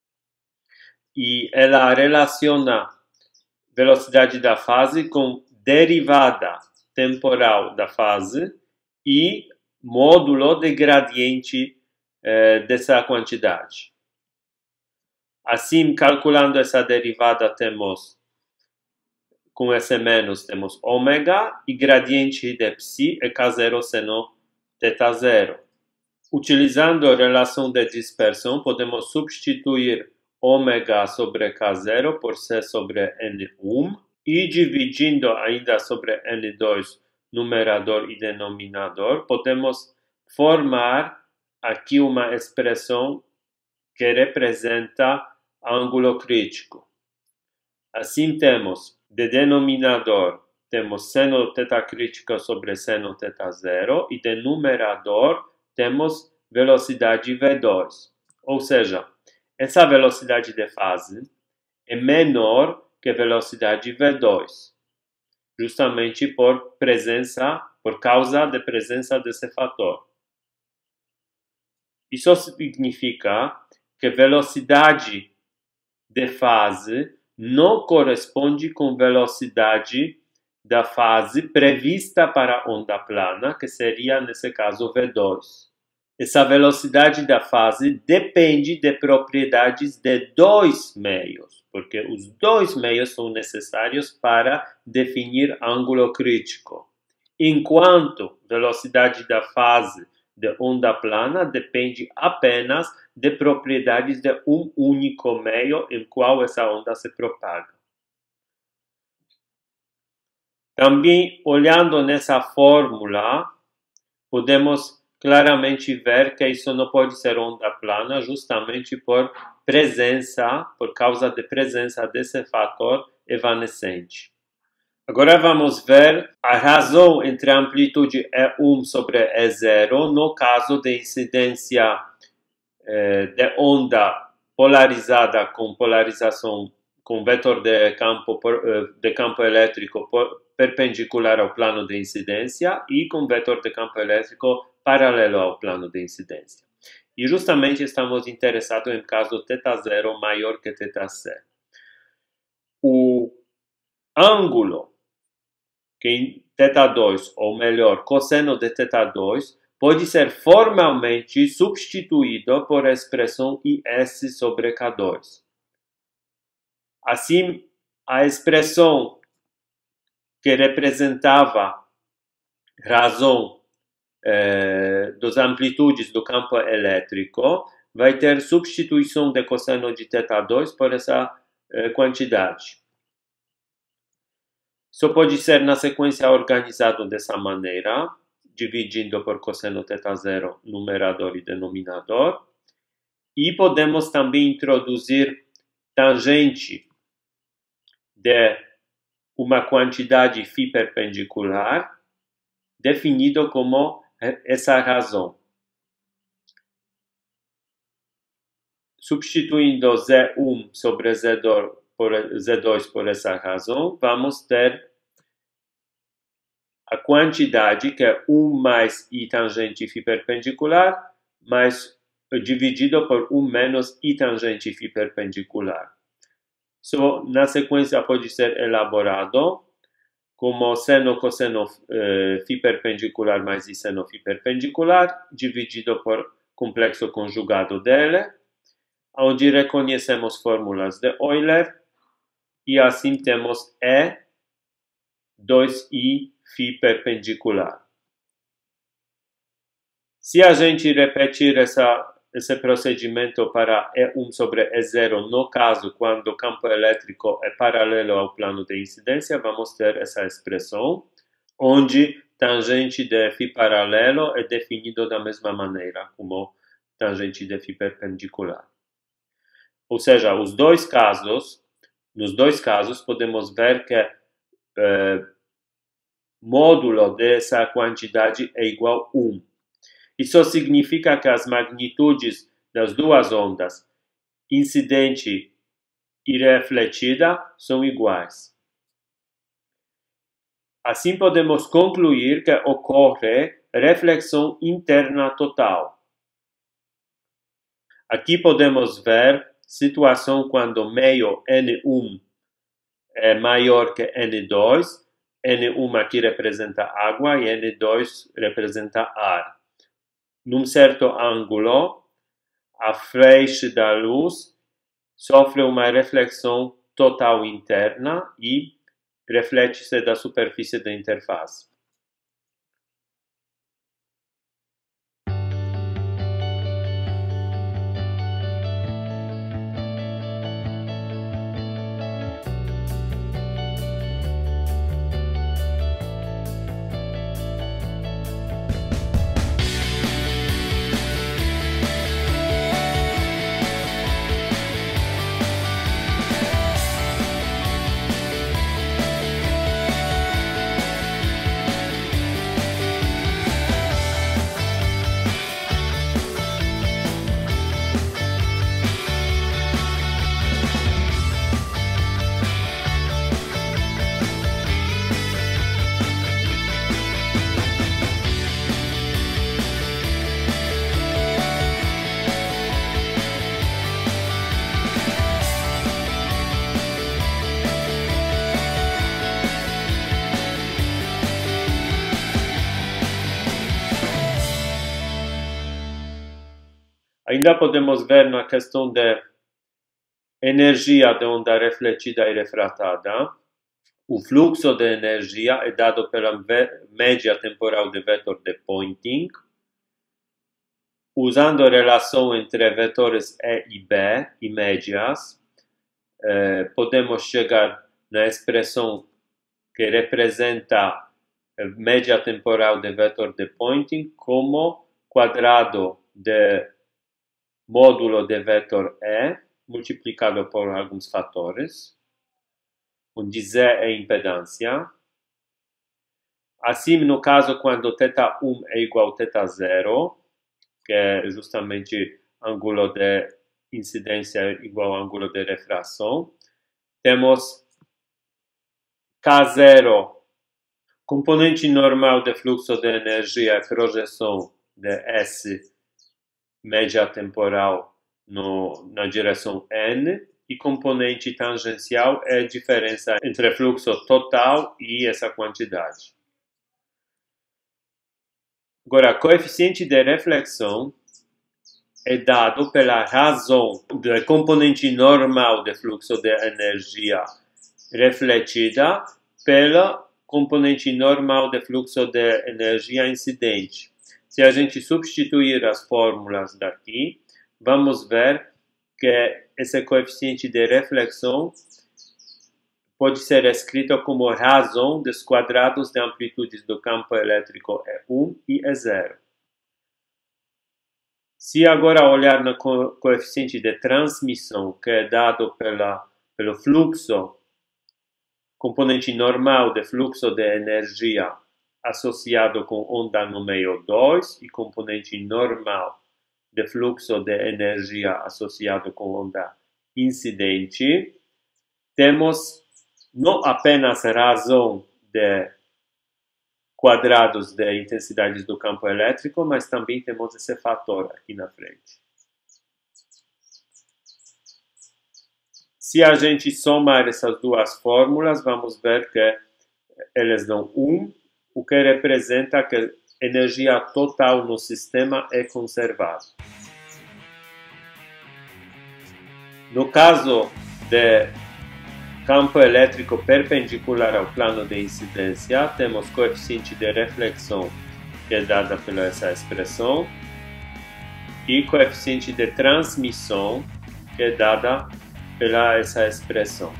e ela relaciona velocidade da fase com derivada temporal da fase e módulo de gradiente eh, dessa quantidade. Assim, calculando essa derivada, temos, com esse menos, temos ômega e gradiente de psi é K zero seno θ zero. Utilizando a relação de dispersão, podemos substituir ômega sobre K zero por C sobre N um e dividindo ainda sobre N dois numerador e denominador, podemos formar aqui uma expressão que representa ângulo crítico. Assim temos, de denominador, temos seno θ crítica sobre seno θ zero e de numerador temos velocidade V dois. Ou seja, essa velocidade de fase é menor que a velocidade V dois, justamente por presença, por causa da presença desse fator. Isso significa que a velocidade de fase não corresponde com a velocidade da fase prevista para a onda plana, que seria, nesse caso, V dois. Essa velocidade da fase depende de propriedades de dois meios, porque os dois meios são necessários para definir ângulo crítico. Enquanto a velocidade da fase de onda plana depende apenas de propriedades de um único meio em qual essa onda se propaga. Também, olhando nessa fórmula, podemos claramente ver que isso não pode ser onda plana, justamente por presença, por causa da presença desse fator evanescente. Agora vamos ver a razão entre a amplitude E um sobre E zero no caso de incidência eh, de onda polarizada com polarização com vetor de campo, de campo elétrico perpendicular ao plano de incidência e com vetor de campo elétrico paralelo ao plano de incidência. E justamente estamos interessados em caso θ zero maior que θc. O ângulo que em θ dois, ou melhor, cosseno de θ dois, pode ser formalmente substituído por a expressão I S sobre K dois. Assim, a expressão que representava razão eh, das amplitudes do campo elétrico vai ter substituição de cosseno de θ dois por essa eh, quantidade. Só pode ser na sequência organizado dessa maneira, dividindo por cosseno θ zero numerador e denominador. E podemos também introduzir tangente de uma quantidade φ perpendicular, definido como essa razão. Substituindo Z um sobre Z dois por, Z dois por essa razão, vamos ter a quantidade que é um mais I tangente φ perpendicular, mais dividido por um menos I tangente φ perpendicular. So, na sequência pode ser elaborado como seno cosseno eh, φ perpendicular mais I seno φ perpendicular, dividido por complexo conjugado dele, onde reconhecemos fórmulas de Euler, e assim temos E dois I φ perpendicular. Se a gente repetir essa esse procedimento para E um sobre E zero, no caso, quando o campo elétrico é paralelo ao plano de incidência, vamos ter essa expressão, onde tangente de φ paralelo é definido da mesma maneira, como tangente de φ perpendicular. Ou seja, os dois casos, nos dois casos, podemos ver que eh, módulo dessa quantidade é igual a um. Isso significa que as magnitudes das duas ondas, incidente e refletida, são iguais. Assim podemos concluir que ocorre reflexão interna total. Aqui podemos ver situação quando meio N um é maior que N dois, N um aqui representa água e N dois representa ar. Num certo ângulo, a feixe da luz sofre uma reflexão total interna e reflete-se da superfície da interface. Ainda podemos ver na questão de energia de onda refletida e refratada. O fluxo de energia é dado pela média temporal de vetor de Poynting. Usando a relação entre vetores E e B e médias, eh, podemos chegar na expressão que representa a média temporal do vetor de pointing como quadrado do módulo do vetor E multiplicado por alguns fatores, onde Z é impedância. Assim, no caso, quando θ um é igual a θ zero, que é justamente ângulo de incidência igual ao ângulo de refração, temos K zero, componente normal de fluxo de energia e projeção de S média temporal no, na direção N, e componente tangencial é a diferença entre fluxo total e essa quantidade. Agora, coeficiente de reflexão é dado pela razão do componente normal de fluxo de energia refletida pela componente normal de fluxo de energia incidente. Se a gente substituir as fórmulas daqui, vamos ver que esse coeficiente de reflexão pode ser escrito como razão dos quadrados de amplitudes do campo elétrico E um e E zero. Se agora olhar no coeficiente de transmissão, que é dado pela, pelo fluxo, componente normal de fluxo de energia associado com onda número dois e componente normal de fluxo de energia associado com onda incidente, temos não apenas razão de quadrados de intensidades do campo elétrico, mas também temos esse fator aqui na frente. Se a gente somar essas duas fórmulas, vamos ver que eles dão um, o que representa que a energia total no sistema é conservada. No caso de campo elétrico perpendicular ao plano de incidência, temos coeficiente de reflexão, que é dada pela essa expressão, e coeficiente de transmissão, que é dada pela essa expressão.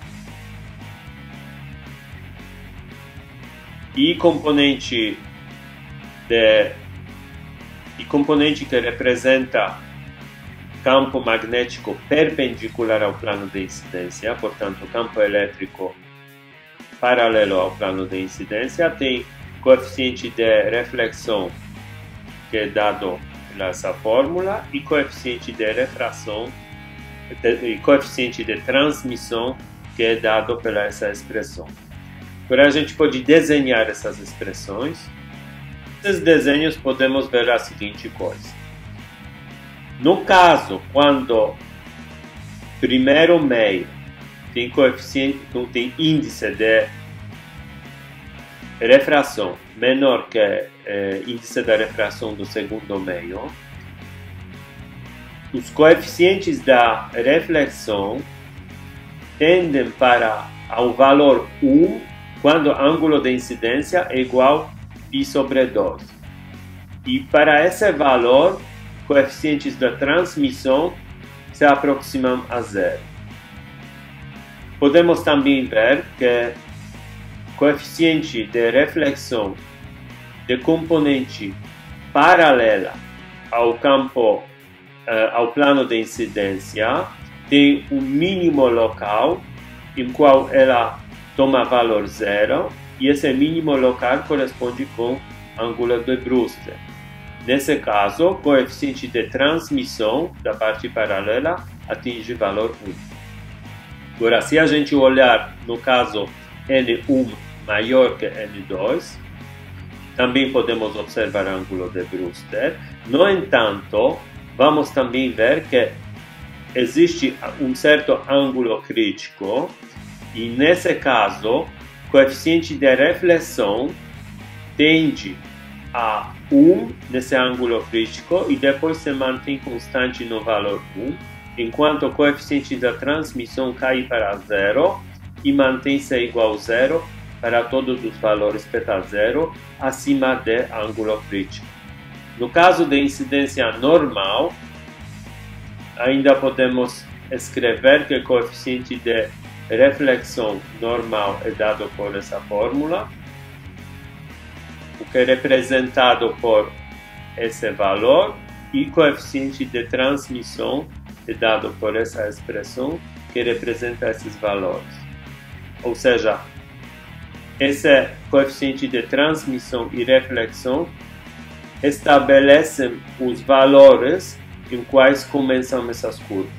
E componente de e componente que representa campo magnético perpendicular ao plano de incidência, portanto, campo elétrico paralelo ao plano de incidência, tem coeficiente de reflexão, que é dado nessa fórmula, e coeficiente de refração, e coeficiente de transmissão, que é dado pela essa expressão. Agora a gente pode desenhar essas expressões. Nesses desenhos podemos ver a seguinte coisa. No caso, quando primeiro meio tem coeficiente, tem índice de refração menor que eh, índice da refração do segundo meio, os coeficientes da reflexão tendem para ao valor um quando o ângulo de incidência é igual a π sobre dois. E para esse valor, coeficientes da transmissão se aproximam a zero. Podemos também ver que coeficiente de reflexão de componente paralela ao campo, uh, ao plano de incidência, tem um mínimo local em qual ela toma valor zero, e esse mínimo local corresponde com ângulo de Brewster. Nesse caso, o coeficiente de transmissão da parte paralela atinge valor um. Agora, se a gente olhar no caso N um maior que N dois, também podemos observar o ângulo de Brewster. No entanto, vamos também ver que existe um certo ângulo crítico, e nesse caso, o coeficiente de reflexão tende a um nesse ângulo crítico e depois se mantém constante no valor um, enquanto o coeficiente da transmissão cai para zero e mantém-se igual a zero para todos os valores θ zero acima do ângulo crítico. No caso de incidência normal, ainda podemos escrever que o coeficiente de reflexão normal é dado por essa fórmula, o que é representado por esse valor, e coeficiente de transmissão é dado por essa expressão que representa esses valores. Ou seja, esse coeficiente de transmissão e reflexão estabelecem os valores em quais começam essas curvas.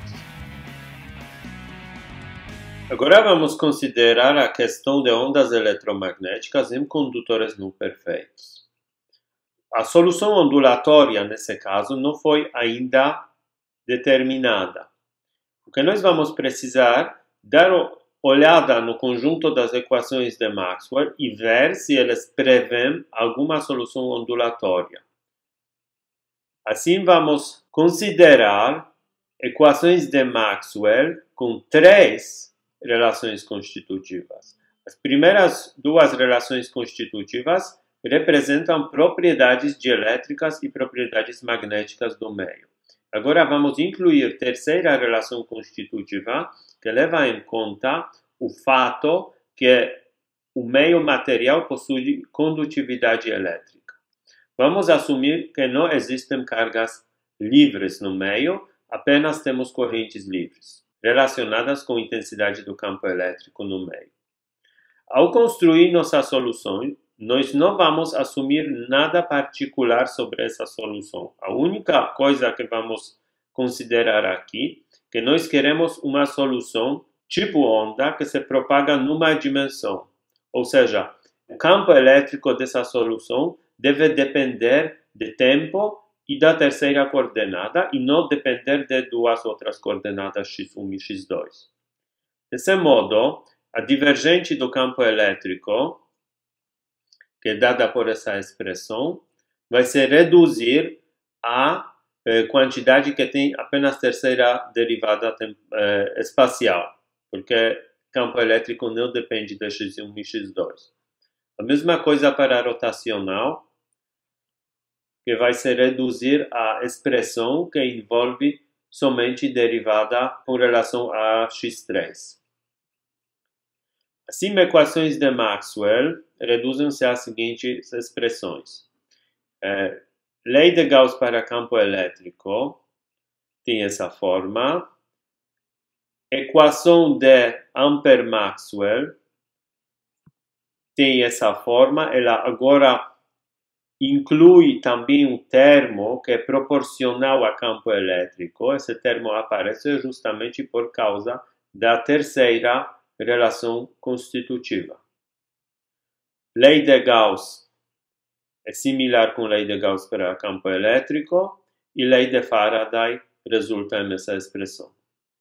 Agora vamos considerar a questão de ondas eletromagnéticas em condutores não perfeitos. A solução ondulatória, nesse caso, não foi ainda determinada. O que nós vamos precisar é dar uma olhada no conjunto das equações de Maxwell e ver se eles prevêem alguma solução ondulatória. Assim, vamos considerar equações de Maxwell com três relações constitutivas. As primeiras duas relações constitutivas representam propriedades dielétricas e propriedades magnéticas do meio. Agora vamos incluir a terceira relação constitutiva, que leva em conta o fato que o meio material possui condutividade elétrica. Vamos assumir que não existem cargas livres no meio, apenas temos correntes livres, relacionadas com a intensidade do campo elétrico no meio. Ao construir nossa solução, nós não vamos assumir nada particular sobre essa solução. A única coisa que vamos considerar aqui é que nós queremos uma solução tipo onda que se propaga numa dimensão. Ou seja, o campo elétrico dessa solução deve depender de tempo e da terceira coordenada e não depender de duas outras coordenadas x um e x dois. Desse modo, a divergente do campo elétrico, que é dada por essa expressão, vai se reduzir à eh, quantidade que tem apenas terceira derivada eh, espacial, porque campo elétrico não depende de x um e x dois. A mesma coisa para a rotacional, que vai se reduzir à expressão que envolve somente derivada com relação a x três. Assim, equações de Maxwell reduzem-se às seguintes expressões. É, lei de Gauss para campo elétrico tem essa forma. Equação de Ampère-Maxwell tem essa forma. Ela agora inclui também um termo que é proporcional a campo elétrico. Esse termo aparece justamente por causa da terceira relação constitutiva. Lei de Gauss é similar com lei de Gauss para campo elétrico e lei de Faraday resulta nessa expressão.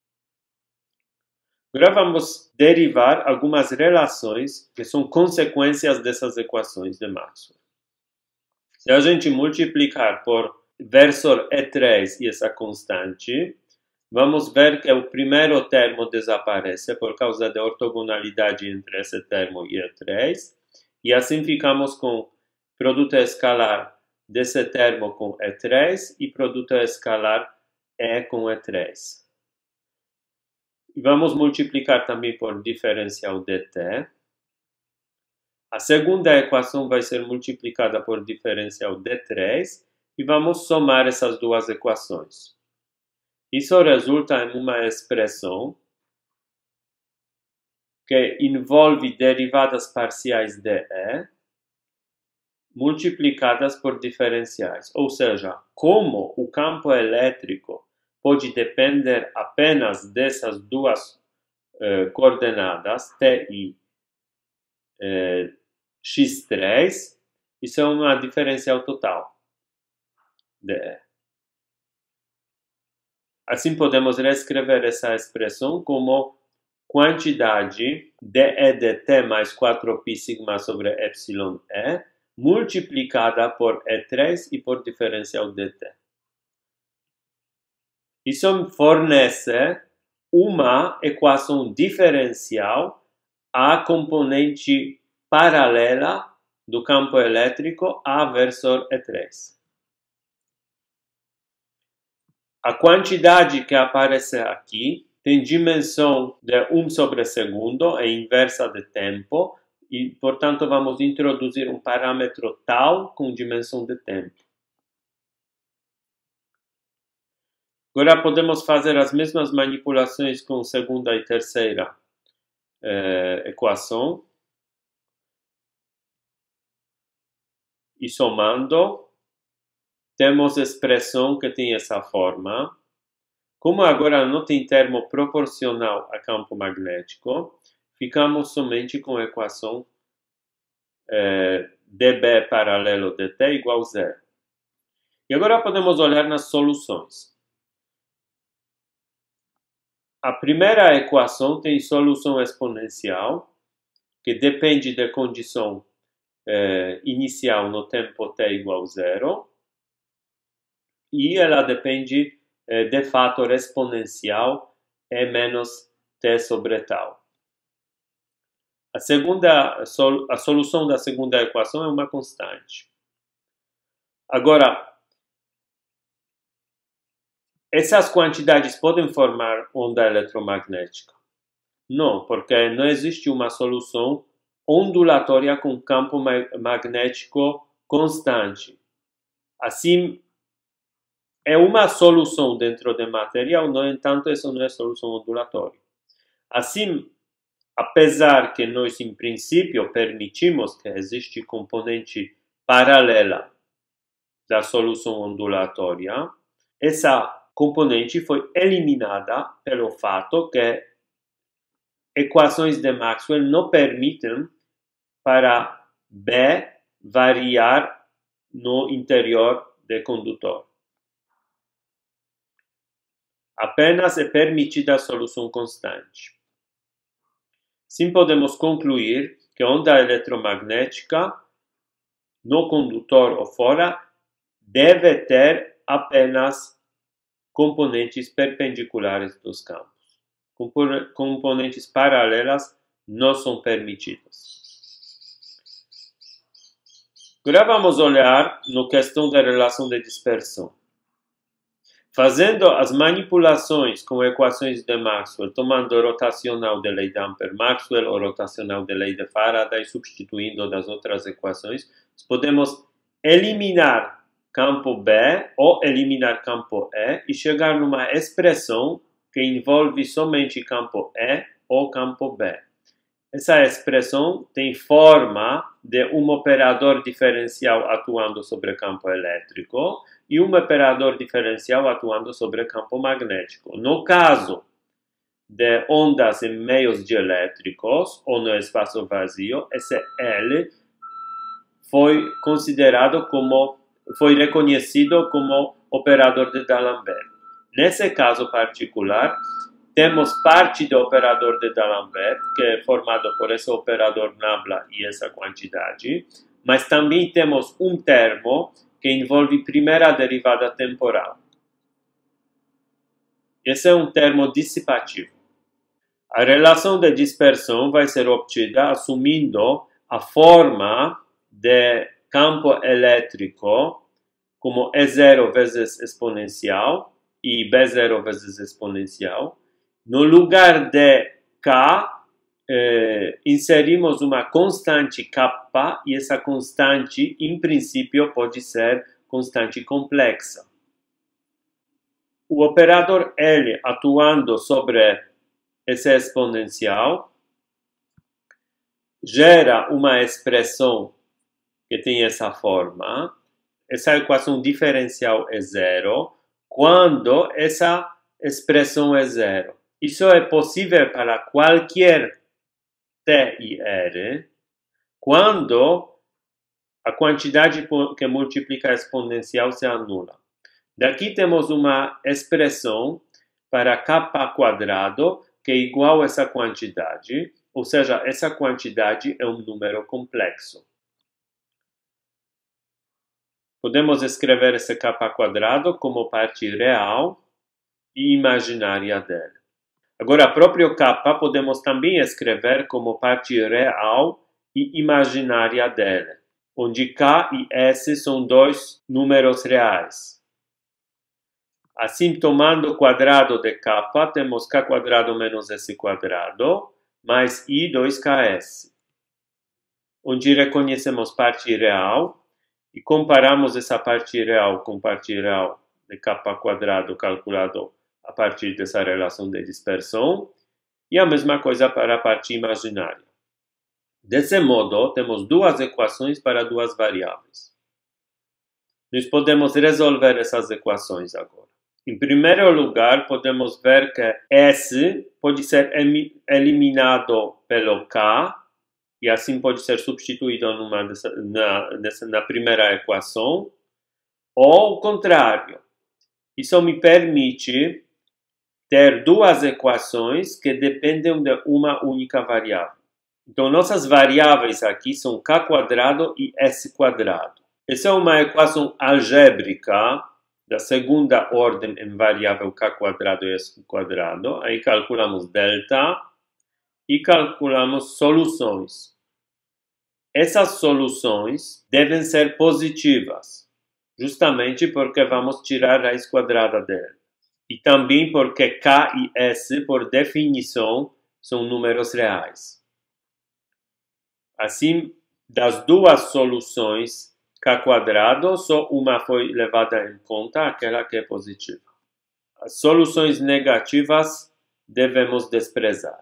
Agora vamos derivar algumas relações que são consequências dessas equações de Maxwell. Se a gente multiplicar por versor E três e essa constante, vamos ver que o primeiro termo desaparece por causa da ortogonalidade entre esse termo e E três. E assim ficamos com produto escalar desse termo com E três e produto escalar E com E três. E vamos multiplicar também por diferencial dt. A segunda equação vai ser multiplicada por diferencial d três e vamos somar essas duas equações. Isso resulta em uma expressão que envolve derivadas parciais de E multiplicadas por diferenciais. Ou seja, como o campo elétrico pode depender apenas dessas duas eh, coordenadas, t e eh, x três, isso é uma diferencial total de E. Assim podemos reescrever essa expressão como quantidade de dt mais quatro pi sigma sobre epsilon e multiplicada por E três e por diferencial dt. Isso fornece uma equação diferencial à componente paralela do campo elétrico a versor E três. A quantidade que aparece aqui tem dimensão de um sobre segundo, é inversa de tempo, e, portanto, vamos introduzir um parâmetro tal com dimensão de tempo. Agora podemos fazer as mesmas manipulações com segunda e terceira eh, equação. E somando, temos expressão que tem essa forma. Como agora não tem termo proporcional a campo magnético, ficamos somente com a equação eh, dB paralelo dt igual a zero. E agora podemos olhar nas soluções. A primeira equação tem solução exponencial, que depende da condição eh, inicial no tempo t igual a zero, e ela depende eh, de fator exponencial e menos t sobre tal. A, segunda, a solução da segunda equação é uma constante. Agora, essas quantidades podem formar onda eletromagnética? Não, porque não existe uma solução ondulatória com campo magnético constante. Assim, é uma solução dentro do material, no entanto, isso não é solução ondulatória. Assim, apesar que nós, em princípio, permitimos que existe componente paralela da solução ondulatória, essa componente foi eliminada pelo fato que equações de Maxwell não permitem para B variar no interior do condutor. Apenas é permitida a solução constante. Assim podemos concluir que a onda eletromagnética no condutor ou fora deve ter apenas componentes perpendiculares dos campos. Componentes paralelas não são permitidas. Agora vamos olhar na questão da relação de dispersão. Fazendo as manipulações com equações de Maxwell, tomando o rotacional de lei de Ampère-Maxwell ou rotacional de lei de Faraday, substituindo das outras equações, podemos eliminar campo B ou eliminar campo E e chegar numa expressão que envolve somente campo E ou campo B. Essa expressão tem forma de um operador diferencial atuando sobre campo elétrico e um operador diferencial atuando sobre campo magnético. No caso de ondas em meios dielétricos ou no espaço vazio, esse L foi considerado como, foi reconhecido como operador de D'Alembert. Nesse caso particular, temos parte do operador de D'Alembert, que é formado por esse operador nabla e essa quantidade, mas também temos um termo que envolve primeira derivada temporal. Esse é um termo dissipativo. A relação de dispersão vai ser obtida assumindo a forma de campo elétrico como E zero vezes exponencial e B zero vezes exponencial. No lugar de K, eh, inserimos uma constante kappa, e essa constante, em princípio, pode ser constante complexa. O operador L atuando sobre esse exponencial gera uma expressão que tem essa forma. Essa equação diferencial é zero quando essa expressão é zero. Isso é possível para qualquer T e R quando a quantidade que multiplica a exponencial se anula. Daqui temos uma expressão para kappa quadrado que é igual a essa quantidade, ou seja, essa quantidade é um número complexo. Podemos escrever esse kappa quadrado como parte real e imaginária dele. Agora, próprio kappa podemos também escrever como parte real e imaginária dele, onde K e S são dois números reais. Assim, tomando o quadrado de k, temos k quadrado menos s quadrado, mais i dois k s, onde reconhecemos parte real e comparamos essa parte real com parte real de k quadrado calculado a partir dessa relação de dispersão, e a mesma coisa para a parte imaginária. Desse modo, temos duas equações para duas variáveis. Nós podemos resolver essas equações agora. Em primeiro lugar, podemos ver que S pode ser eliminado pelo K, e assim pode ser substituído numa dessa, na, nessa, na primeira equação, ou o contrário. Isso me permite ter duas equações que dependem de uma única variável. Então, nossas variáveis aqui são k quadrado e s quadrado. Essa é uma equação algébrica da segunda ordem em variável k quadrado e s quadrado. Aí calculamos delta e calculamos soluções. Essas soluções devem ser positivas, justamente porque vamos tirar a raiz quadrada dela. E também porque k e s, por definição, são números reais. Assim, das duas soluções k quadrado, só uma foi levada em conta, aquela que é positiva. As soluções negativas devemos desprezar.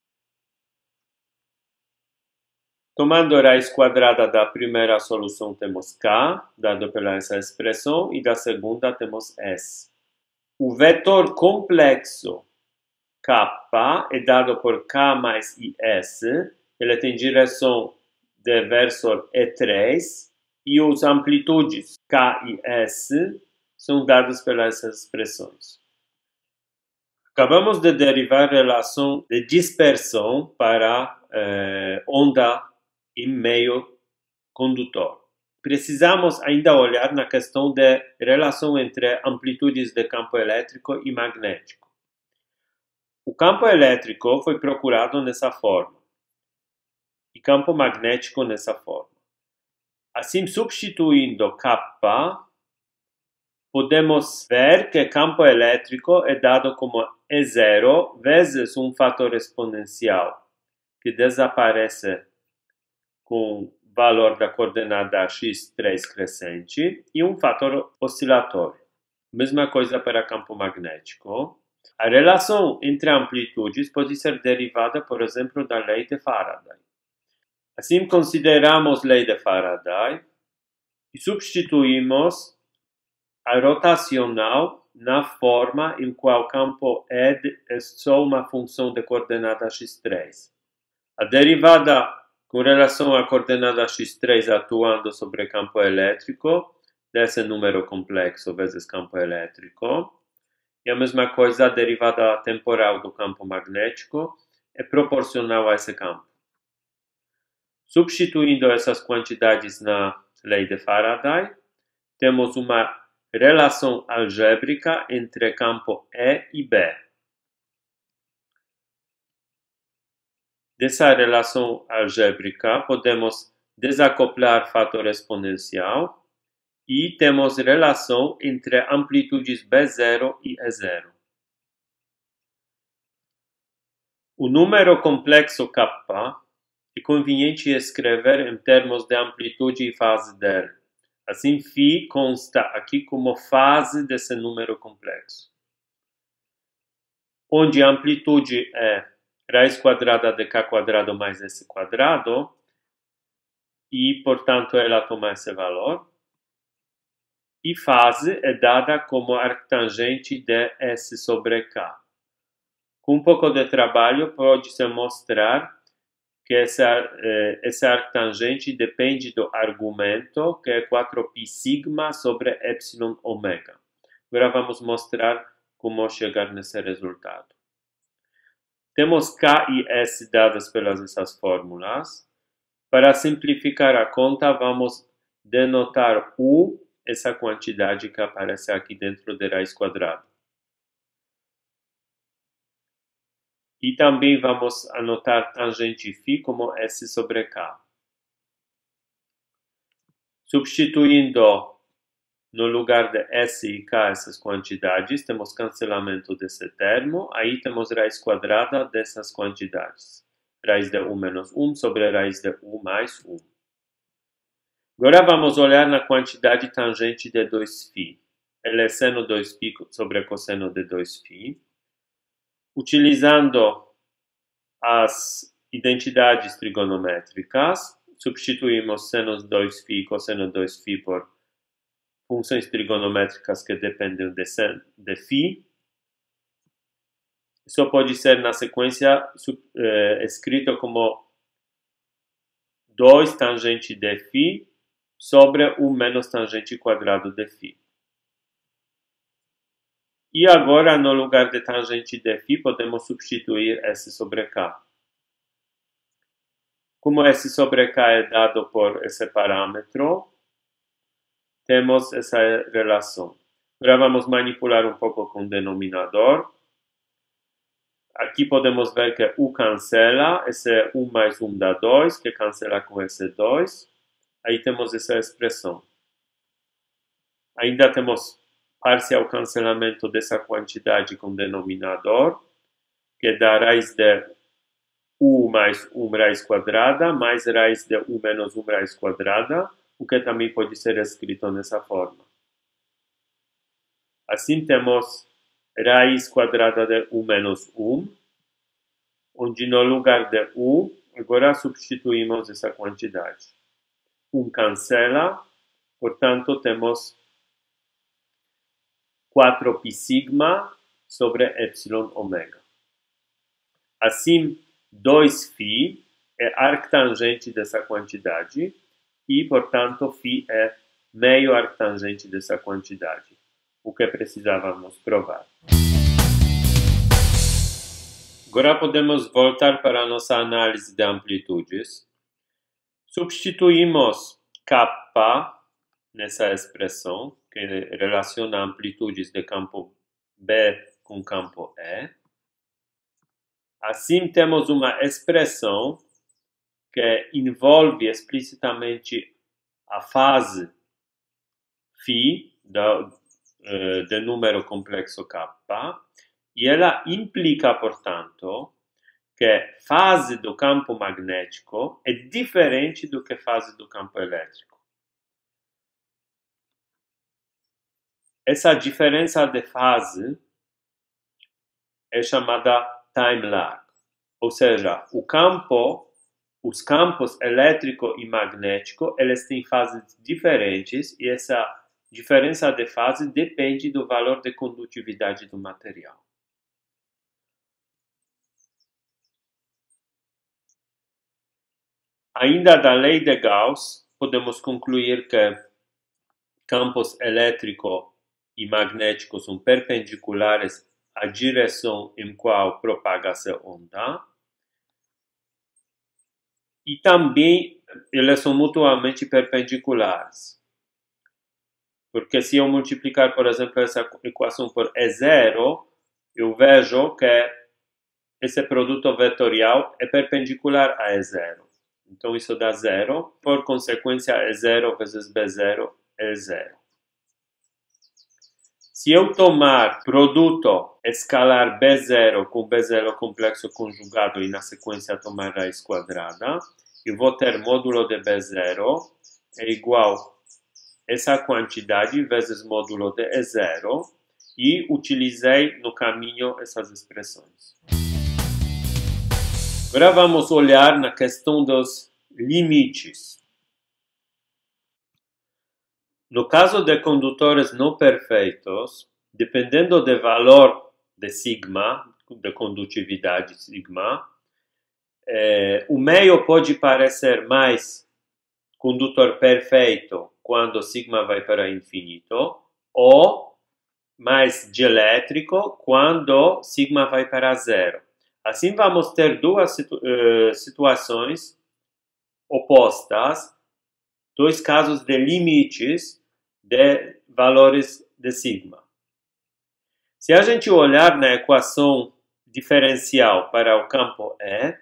Tomando a raiz quadrada da primeira solução, temos k, dado pela essa expressão, e da segunda temos s. O vetor complexo k é dado por k mais is, ele tem direção de versor E três, e os amplitudes k e s são dados pelas expressões. Acabamos de derivar a relação de dispersão para eh, onda em meio condutor. Precisamos ainda olhar na questão de relação entre amplitudes de campo elétrico e magnético. O campo elétrico foi procurado nessa forma, e campo magnético nessa forma. Assim, substituindo k, podemos ver que campo elétrico é dado como E zero vezes um fator exponencial, que desaparece com o valor da coordenada x três crescente, e um fator oscilatório. Mesma coisa para campo magnético. A relação entre amplitudes pode ser derivada, por exemplo, da lei de Faraday. Assim, consideramos a lei de Faraday e substituímos a rotacional na forma em qual o campo E é só uma função de coordenada x três. A derivada com relação à coordenada x três atuando sobre campo elétrico desse número complexo vezes campo elétrico, e a mesma coisa a derivada temporal do campo magnético é proporcional a esse campo. Substituindo essas quantidades na lei de Faraday, temos uma relação algébrica entre campo E e B. Dessa relação algébrica, podemos desacoplar fator exponencial e temos relação entre amplitudes B zero e E zero. O número complexo K é conveniente escrever em termos de amplitude e fase dele. Assim, φ consta aqui como fase desse número complexo, onde a amplitude é raiz quadrada de k quadrado mais s quadrado, e, portanto, ela toma esse valor, e fase é dada como arctangente de S sobre K. Com um pouco de trabalho, pode-se mostrar que essa, eh, esse arctangente depende do argumento, que é quatro π sigma sobre epsilon ômega. Agora vamos mostrar como chegar nesse resultado. Temos K e S dadas pelas essas fórmulas. Para simplificar a conta, vamos denotar U, essa quantidade que aparece aqui dentro de raiz quadrada. E também vamos anotar tangente φ como S sobre K. Substituindo no lugar de S e K, essas quantidades, temos cancelamento desse termo, aí temos raiz quadrada dessas quantidades. Raiz de um menos um sobre raiz de um mais um. Agora vamos olhar na quantidade tangente de dois φ. Ela é seno dois π sobre cosseno de dois φ. Utilizando as identidades trigonométricas, substituímos seno dois φ e cosseno dois φ por funções trigonométricas que dependem de, sen, de φ. Isso pode ser na sequência eh, escrito como dois tangente de φ sobre um menos tangente quadrado de φ. E agora, no lugar de tangente de φ, podemos substituir S sobre K. Como S sobre K é dado por esse parâmetro, temos essa relação. Agora vamos manipular um pouco com o denominador. Aqui podemos ver que U cancela, esse é um mais um dá dois, que cancela com esse dois. Aí temos essa expressão. Ainda temos parcial cancelamento dessa quantidade com denominador, que dá raiz de U mais um raiz quadrada, mais raiz de um menos um raiz quadrada, o que também pode ser escrito nessa forma. Assim temos raiz quadrada de um menos um, onde no lugar de um, agora substituímos essa quantidade. um cancela, portanto temos quatro π sigma sobre epsilon ômega. Assim, dois φ é arctangente dessa quantidade e, portanto, φ é meio arctangente dessa quantidade, o que precisávamos provar. Agora podemos voltar para a nossa análise de amplitudes. Substituímos kappa nessa expressão, que relaciona amplitudes de campo B com campo E. Assim, temos uma expressão que envolve explicitamente a fase φ do, do número complexo kappa, e ela implica, portanto, que fase do campo magnético é diferente do que fase do campo elétrico. Essa diferença de fase é chamada time lag, ou seja, o campo, os campos elétrico e magnético, eles têm fases diferentes e essa diferença de fase depende do valor de condutividade do material. Ainda da lei de Gauss, podemos concluir que campos elétrico e magnético são perpendiculares à direção em qual propaga-se a onda. E também eles são mutuamente perpendiculares. Porque se eu multiplicar, por exemplo, essa equação por E zero, eu vejo que esse produto vetorial é perpendicular a E zero. Então isso dá zero. Por consequência, E zero vezes B zero é zero. Se eu tomar produto escalar B zero com B zero complexo conjugado e na sequência tomar raiz quadrada, eu vou ter módulo de B zero é igual a essa quantidade vezes módulo de E zero e utilizei no caminho essas expressões. Agora vamos olhar na questão dos limites. No caso de condutores não perfeitos, dependendo do valor de sigma, de condutividade sigma, eh, o meio pode parecer mais condutor perfeito quando sigma vai para infinito, ou mais dielétrico quando sigma vai para zero. Assim vamos ter duas situ uh, situações opostas, dois casos de limites de valores de sigma. Se a gente olhar na equação diferencial para o campo E,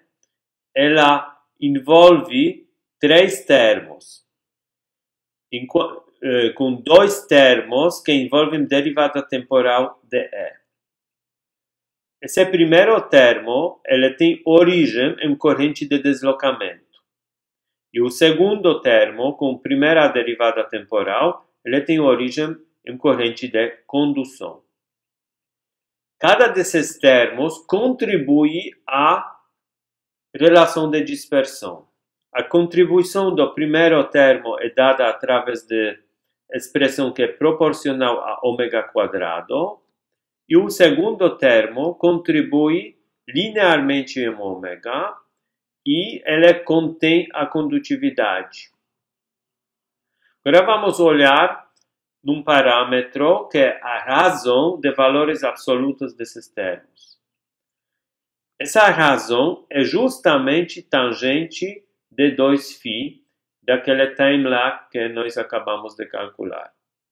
ela envolve três termos. eh, com dois termos que envolvem derivada temporal de E. Esse primeiro termo ele tem origem em corrente de deslocamento. E o segundo termo, com primeira derivada temporal, ele tem origem em corrente de condução. Cada desses termos contribui à relação de dispersão. A contribuição do primeiro termo é dada através de expressão que é proporcional a ômega quadrado, e o segundo termo contribui linearmente em ômega, e ele contém a condutividade. Agora vamos olhar num parâmetro que é a razão de valores absolutos desses termos. Essa razão é justamente tangente de dois φ daquele time lag que nós acabamos de calcular.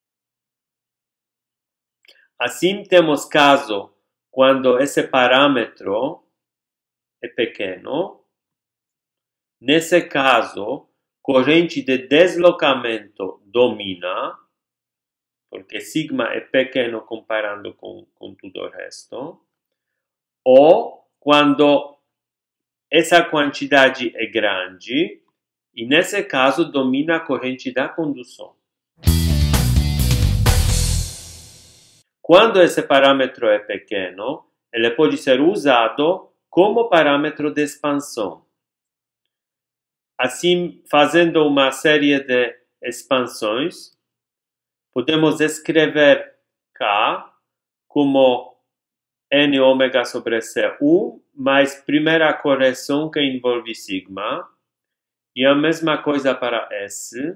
Assim, temos caso quando esse parâmetro é pequeno. Nesse caso, corrente de deslocamento domina, porque sigma é pequeno comparando com, com tudo o resto, ou quando essa quantidade é grande, e nesse caso domina a corrente da condução. Quando esse parâmetro é pequeno, ele pode ser usado como parâmetro de expansão. Assim, fazendo uma série de expansões, podemos escrever K como N ômega sobre C um mais primeira correção que envolve sigma, e a mesma coisa para S.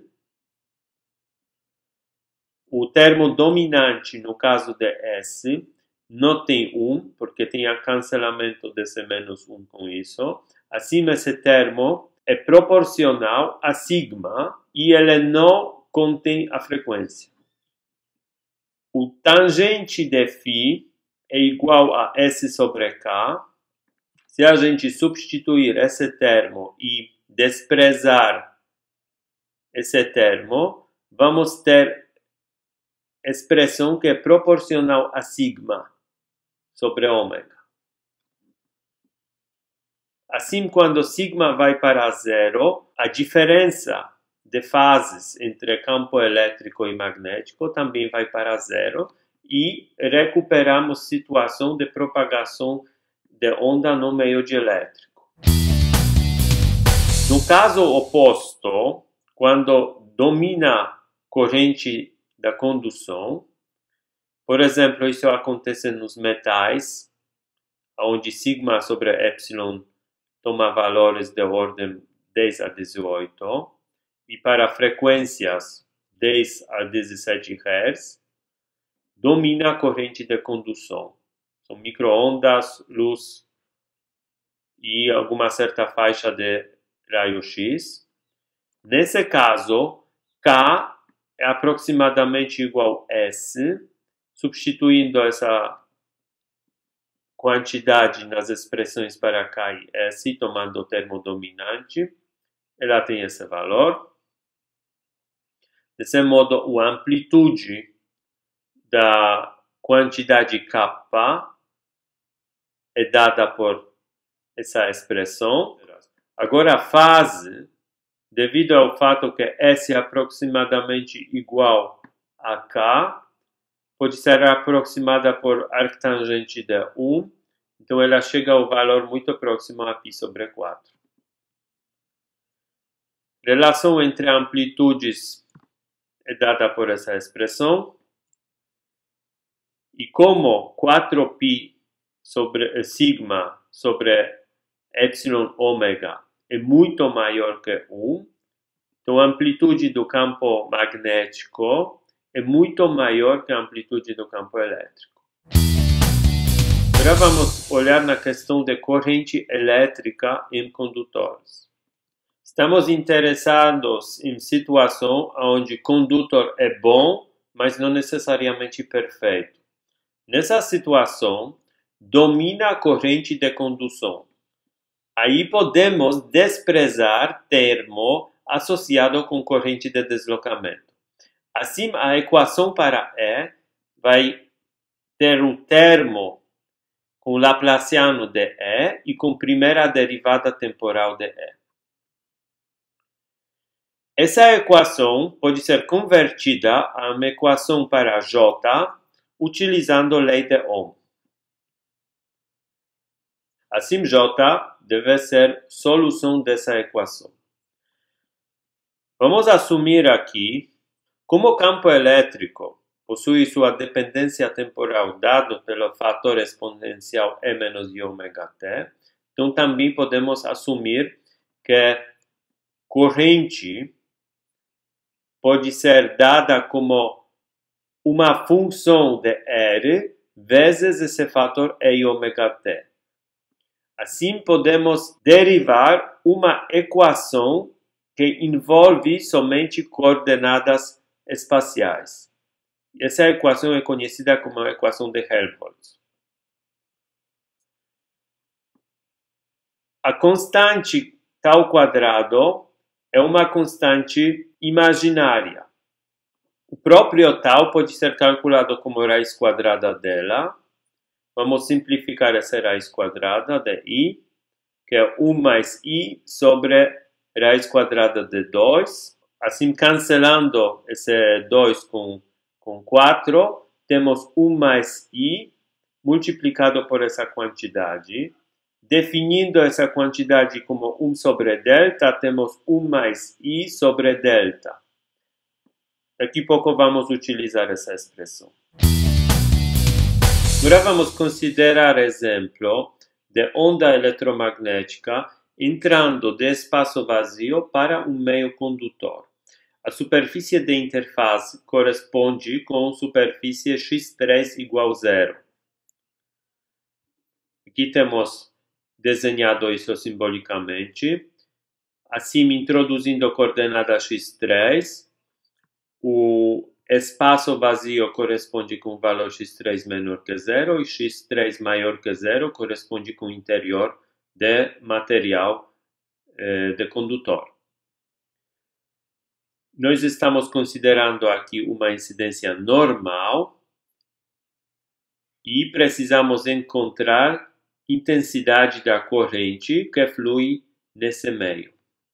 O termo dominante, no caso de S, não tem um, porque tem o cancelamento desse menos um com isso. Assim, esse termo é proporcional a sigma e ele não contém a frequência. O tangente de φ é igual a S sobre K. Se a gente substituir esse termo e desprezar esse termo, vamos ter expressão que é proporcional a sigma sobre ômega. Assim, quando sigma vai para zero, a diferença de fases entre campo elétrico e magnético também vai para zero e recuperamos situação de propagação de onda no meio dielétrico. No caso oposto, quando domina corrente da condução, por exemplo, isso acontece nos metais, onde sigma sobre epsilon toma valores de ordem dez a dezoito, e para frequências dez a dezessete Hz, domina a corrente de condução. São microondas, luz e alguma certa faixa de raio-x. Nesse caso, K é aproximadamente igual a S, substituindo essa quantidade nas expressões para K e S, tomando o termo dominante, ela tem esse valor. Desse modo, a amplitude da quantidade K é dada por essa expressão. Agora, a fase, devido ao fato que S é aproximadamente igual a K, pode ser aproximada por arctangente de um, então ela chega ao valor muito próximo a π sobre quatro. Relação entre amplitudes é dada por essa expressão, e como quatro π sobre sigma sobre epsilon ômega é muito maior que um, então a amplitude do campo magnético é muito maior que a amplitude do campo elétrico. Agora vamos olhar na questão de corrente elétrica em condutores. Estamos interessados em situação onde condutor é bom, mas não necessariamente perfeito. Nessa situação, domina a corrente de condução. Aí podemos desprezar termo associado com corrente de deslocamento. Assim, a equação para E vai ter o termo com o laplaciano de E e com a primeira derivada temporal de E. Essa equação pode ser convertida a uma equação para J utilizando a lei de Ohm. Assim, J deve ser solução dessa equação. Vamos assumir aqui, como o campo elétrico possui sua dependência temporal dado pelo fator exponencial E menos I ômega t, então também podemos assumir que corrente pode ser dada como uma função de R vezes esse fator E ômega t. Assim, podemos derivar uma equação que envolve somente coordenadas espaciais. Essa equação é conhecida como a equação de Helmholtz. A constante τ ao quadrado é uma constante imaginária. O próprio τ pode ser calculado como raiz quadrada dela. Vamos simplificar essa raiz quadrada de I, que é um mais I sobre raiz quadrada de dois. Assim, cancelando esse dois com, com quatro, temos um mais I multiplicado por essa quantidade. Definindo essa quantidade como um sobre delta, temos um mais I sobre delta. Daqui a pouco vamos utilizar essa expressão. Agora vamos considerar exemplo de onda eletromagnética entrando de espaço vazio para um meio condutor. A superfície de interface corresponde com superfície x três igual a zero. Aqui temos desenhado isso simbolicamente. Assim, introduzindo a coordenada x três, o espaço vazio corresponde com o valor x três menor que zero e x três maior que zero corresponde com o interior de material eh, de condutor. Nós estamos considerando aqui uma incidência normal e precisamos encontrar intensidade da corrente que flui nesse meio.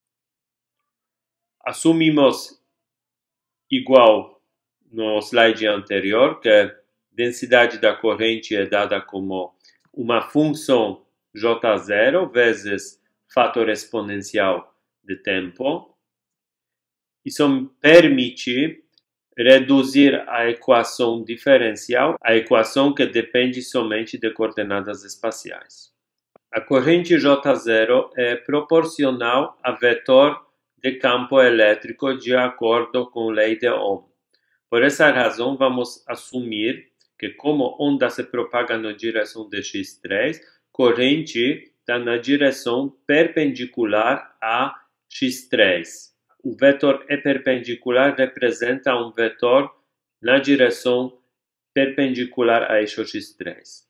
Assumimos igual no slide anterior, que a densidade da corrente é dada como uma função J zero vezes fator exponencial de tempo. Isso permite reduzir a equação diferencial, a equação que depende somente de coordenadas espaciais. A corrente J zero é proporcional a vetor de campo elétrico de acordo com a lei de Ohm. Por essa razão, vamos assumir que, como onda se propaga na direção de x três, corrente está na direção perpendicular a x três. O vetor E perpendicular representa um vetor na direção perpendicular a eixo x três.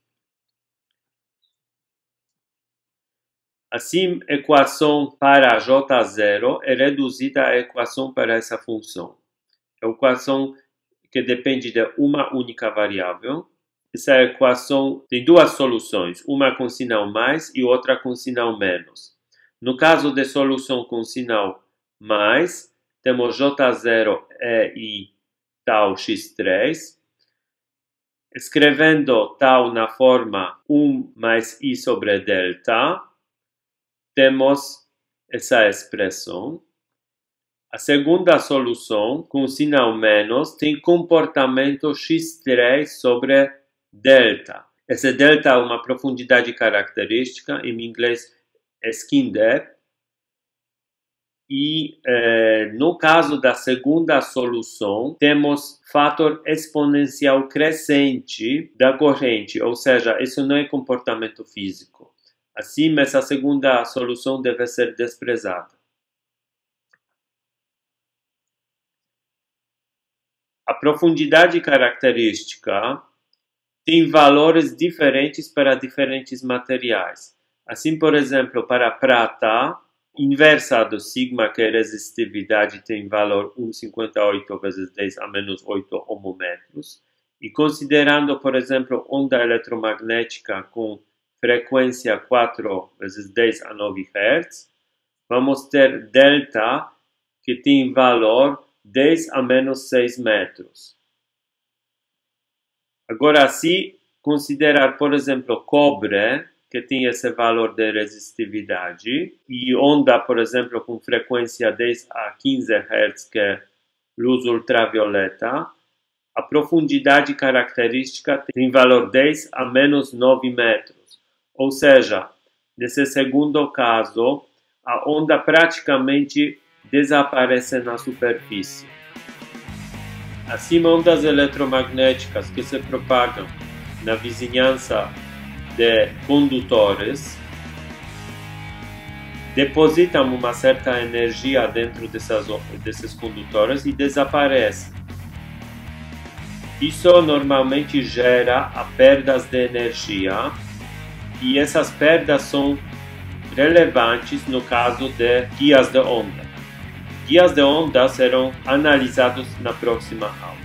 Assim, a equação para J zero é reduzida à equação para essa função. É uma equação que depende de uma única variável. Essa equação tem duas soluções, uma com sinal mais e outra com sinal menos. No caso de solução com sinal mais, temos J zero e I tau x três. Escrevendo tau na forma um mais I sobre delta, temos essa expressão. A segunda solução, com sinal menos, tem comportamento x três sobre delta. Esse delta é uma profundidade característica, em inglês é skin depth. E eh, no caso da segunda solução, temos fator exponencial crescente da corrente, ou seja, isso não é comportamento físico. Assim, essa segunda solução deve ser desprezada. A profundidade característica tem valores diferentes para diferentes materiais. Assim, por exemplo, para prata, inversa do sigma, que é resistividade, tem valor um vírgula cinquenta e oito vezes dez a menos oito ohmmetros. E considerando, por exemplo, onda eletromagnética com frequência quatro vezes dez a nove hertz, vamos ter delta, que tem valor dez a menos seis metros. Agora, se considerar, por exemplo, cobre, que tem esse valor de resistividade, e onda, por exemplo, com frequência dez a quinze hertz, que é luz ultravioleta, a profundidade característica tem valor dez a menos nove metros. Ou seja, nesse segundo caso, a onda praticamente desaparece na superfície. Assim, ondas eletromagnéticas que se propagam na vizinhança de condutores depositam uma certa energia dentro dessas, desses condutores e desaparecem. Isso normalmente gera a perdas de energia, e essas perdas são relevantes no caso de guias de onda. Guias de onda serão analisados na próxima aula.